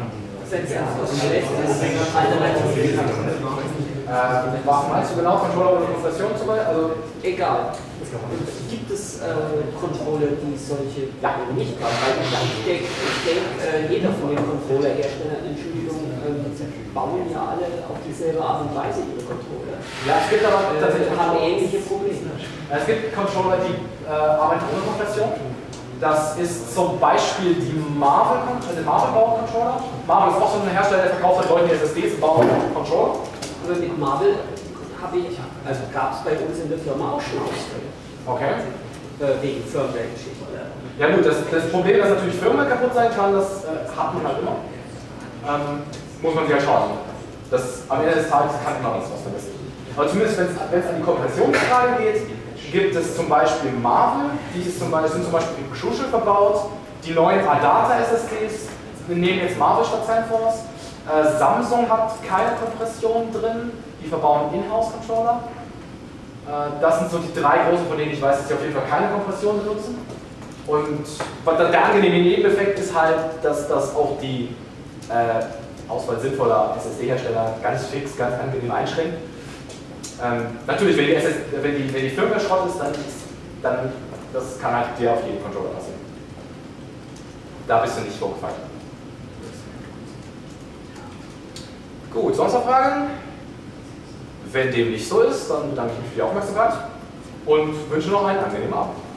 [SPEAKER 1] Äh, was meinst du genau? Controller oder Kompression zum Beispiel? Also,
[SPEAKER 7] egal. Gibt es äh, Controller, die solche Dinge nicht haben? Weil ich denke, ich denk, äh, jeder von den Controller-Herstellern, Entschuldigung, ähm, bauen ja alle auf dieselbe Art und Weise ihre Controller.
[SPEAKER 1] ja, es gibt aber
[SPEAKER 7] Äh,
[SPEAKER 1] tatsächlich
[SPEAKER 7] haben ähnliche Probleme.
[SPEAKER 1] Es gibt Controller, die äh, arbeiten ohne Kompression. Das ist zum Beispiel die Marvel, der Marvel-Bau-Controller. Marvel ist auch so ein Hersteller, der verkauft halt Leute, die S S Ds und bauen Controller.
[SPEAKER 7] Aber mit Marvel habe ich, also gab es bei uns in der Firma auch schon Ausfälle.
[SPEAKER 1] Okay.
[SPEAKER 7] Äh, wegen Firmware-Geschichten.
[SPEAKER 1] Ja gut, das, das Problem, dass natürlich Firmware kaputt sein kann, das äh, hat man halt immer. Ähm, muss man sich halt schauen. Das, am Ende des Tages kann immer was vergessen. Aber zumindest wenn es an die Kompressionsfrage geht, gibt es zum Beispiel Marvel, die ist zum Beispiel, sind zum Beispiel in Xushel verbaut. Die neuen ADATA S S Ds, wir nehmen jetzt Marvel statt SignForce. Äh, Samsung hat keine Kompression drin, die verbauen Inhouse-Controller. Äh, das sind so die drei großen, von denen ich weiß, dass sie auf jeden Fall keine Kompression benutzen. Und der angenehme Nebeneffekt ist halt, dass das auch die äh, Auswahl sinnvoller S S D-Hersteller ganz fix, ganz angenehm einschränkt. Ähm, natürlich, wenn die, S S D, wenn die, wenn die Firmware Schrott ist, dann, ist, dann das kann halt dir auf jeden Controller passieren. Da bist du nicht vorgefallen. Gut, sonst noch Fragen? Wenn dem nicht so ist, dann bedanke ich mich für die Aufmerksamkeit und wünsche noch einen angenehmen Abend.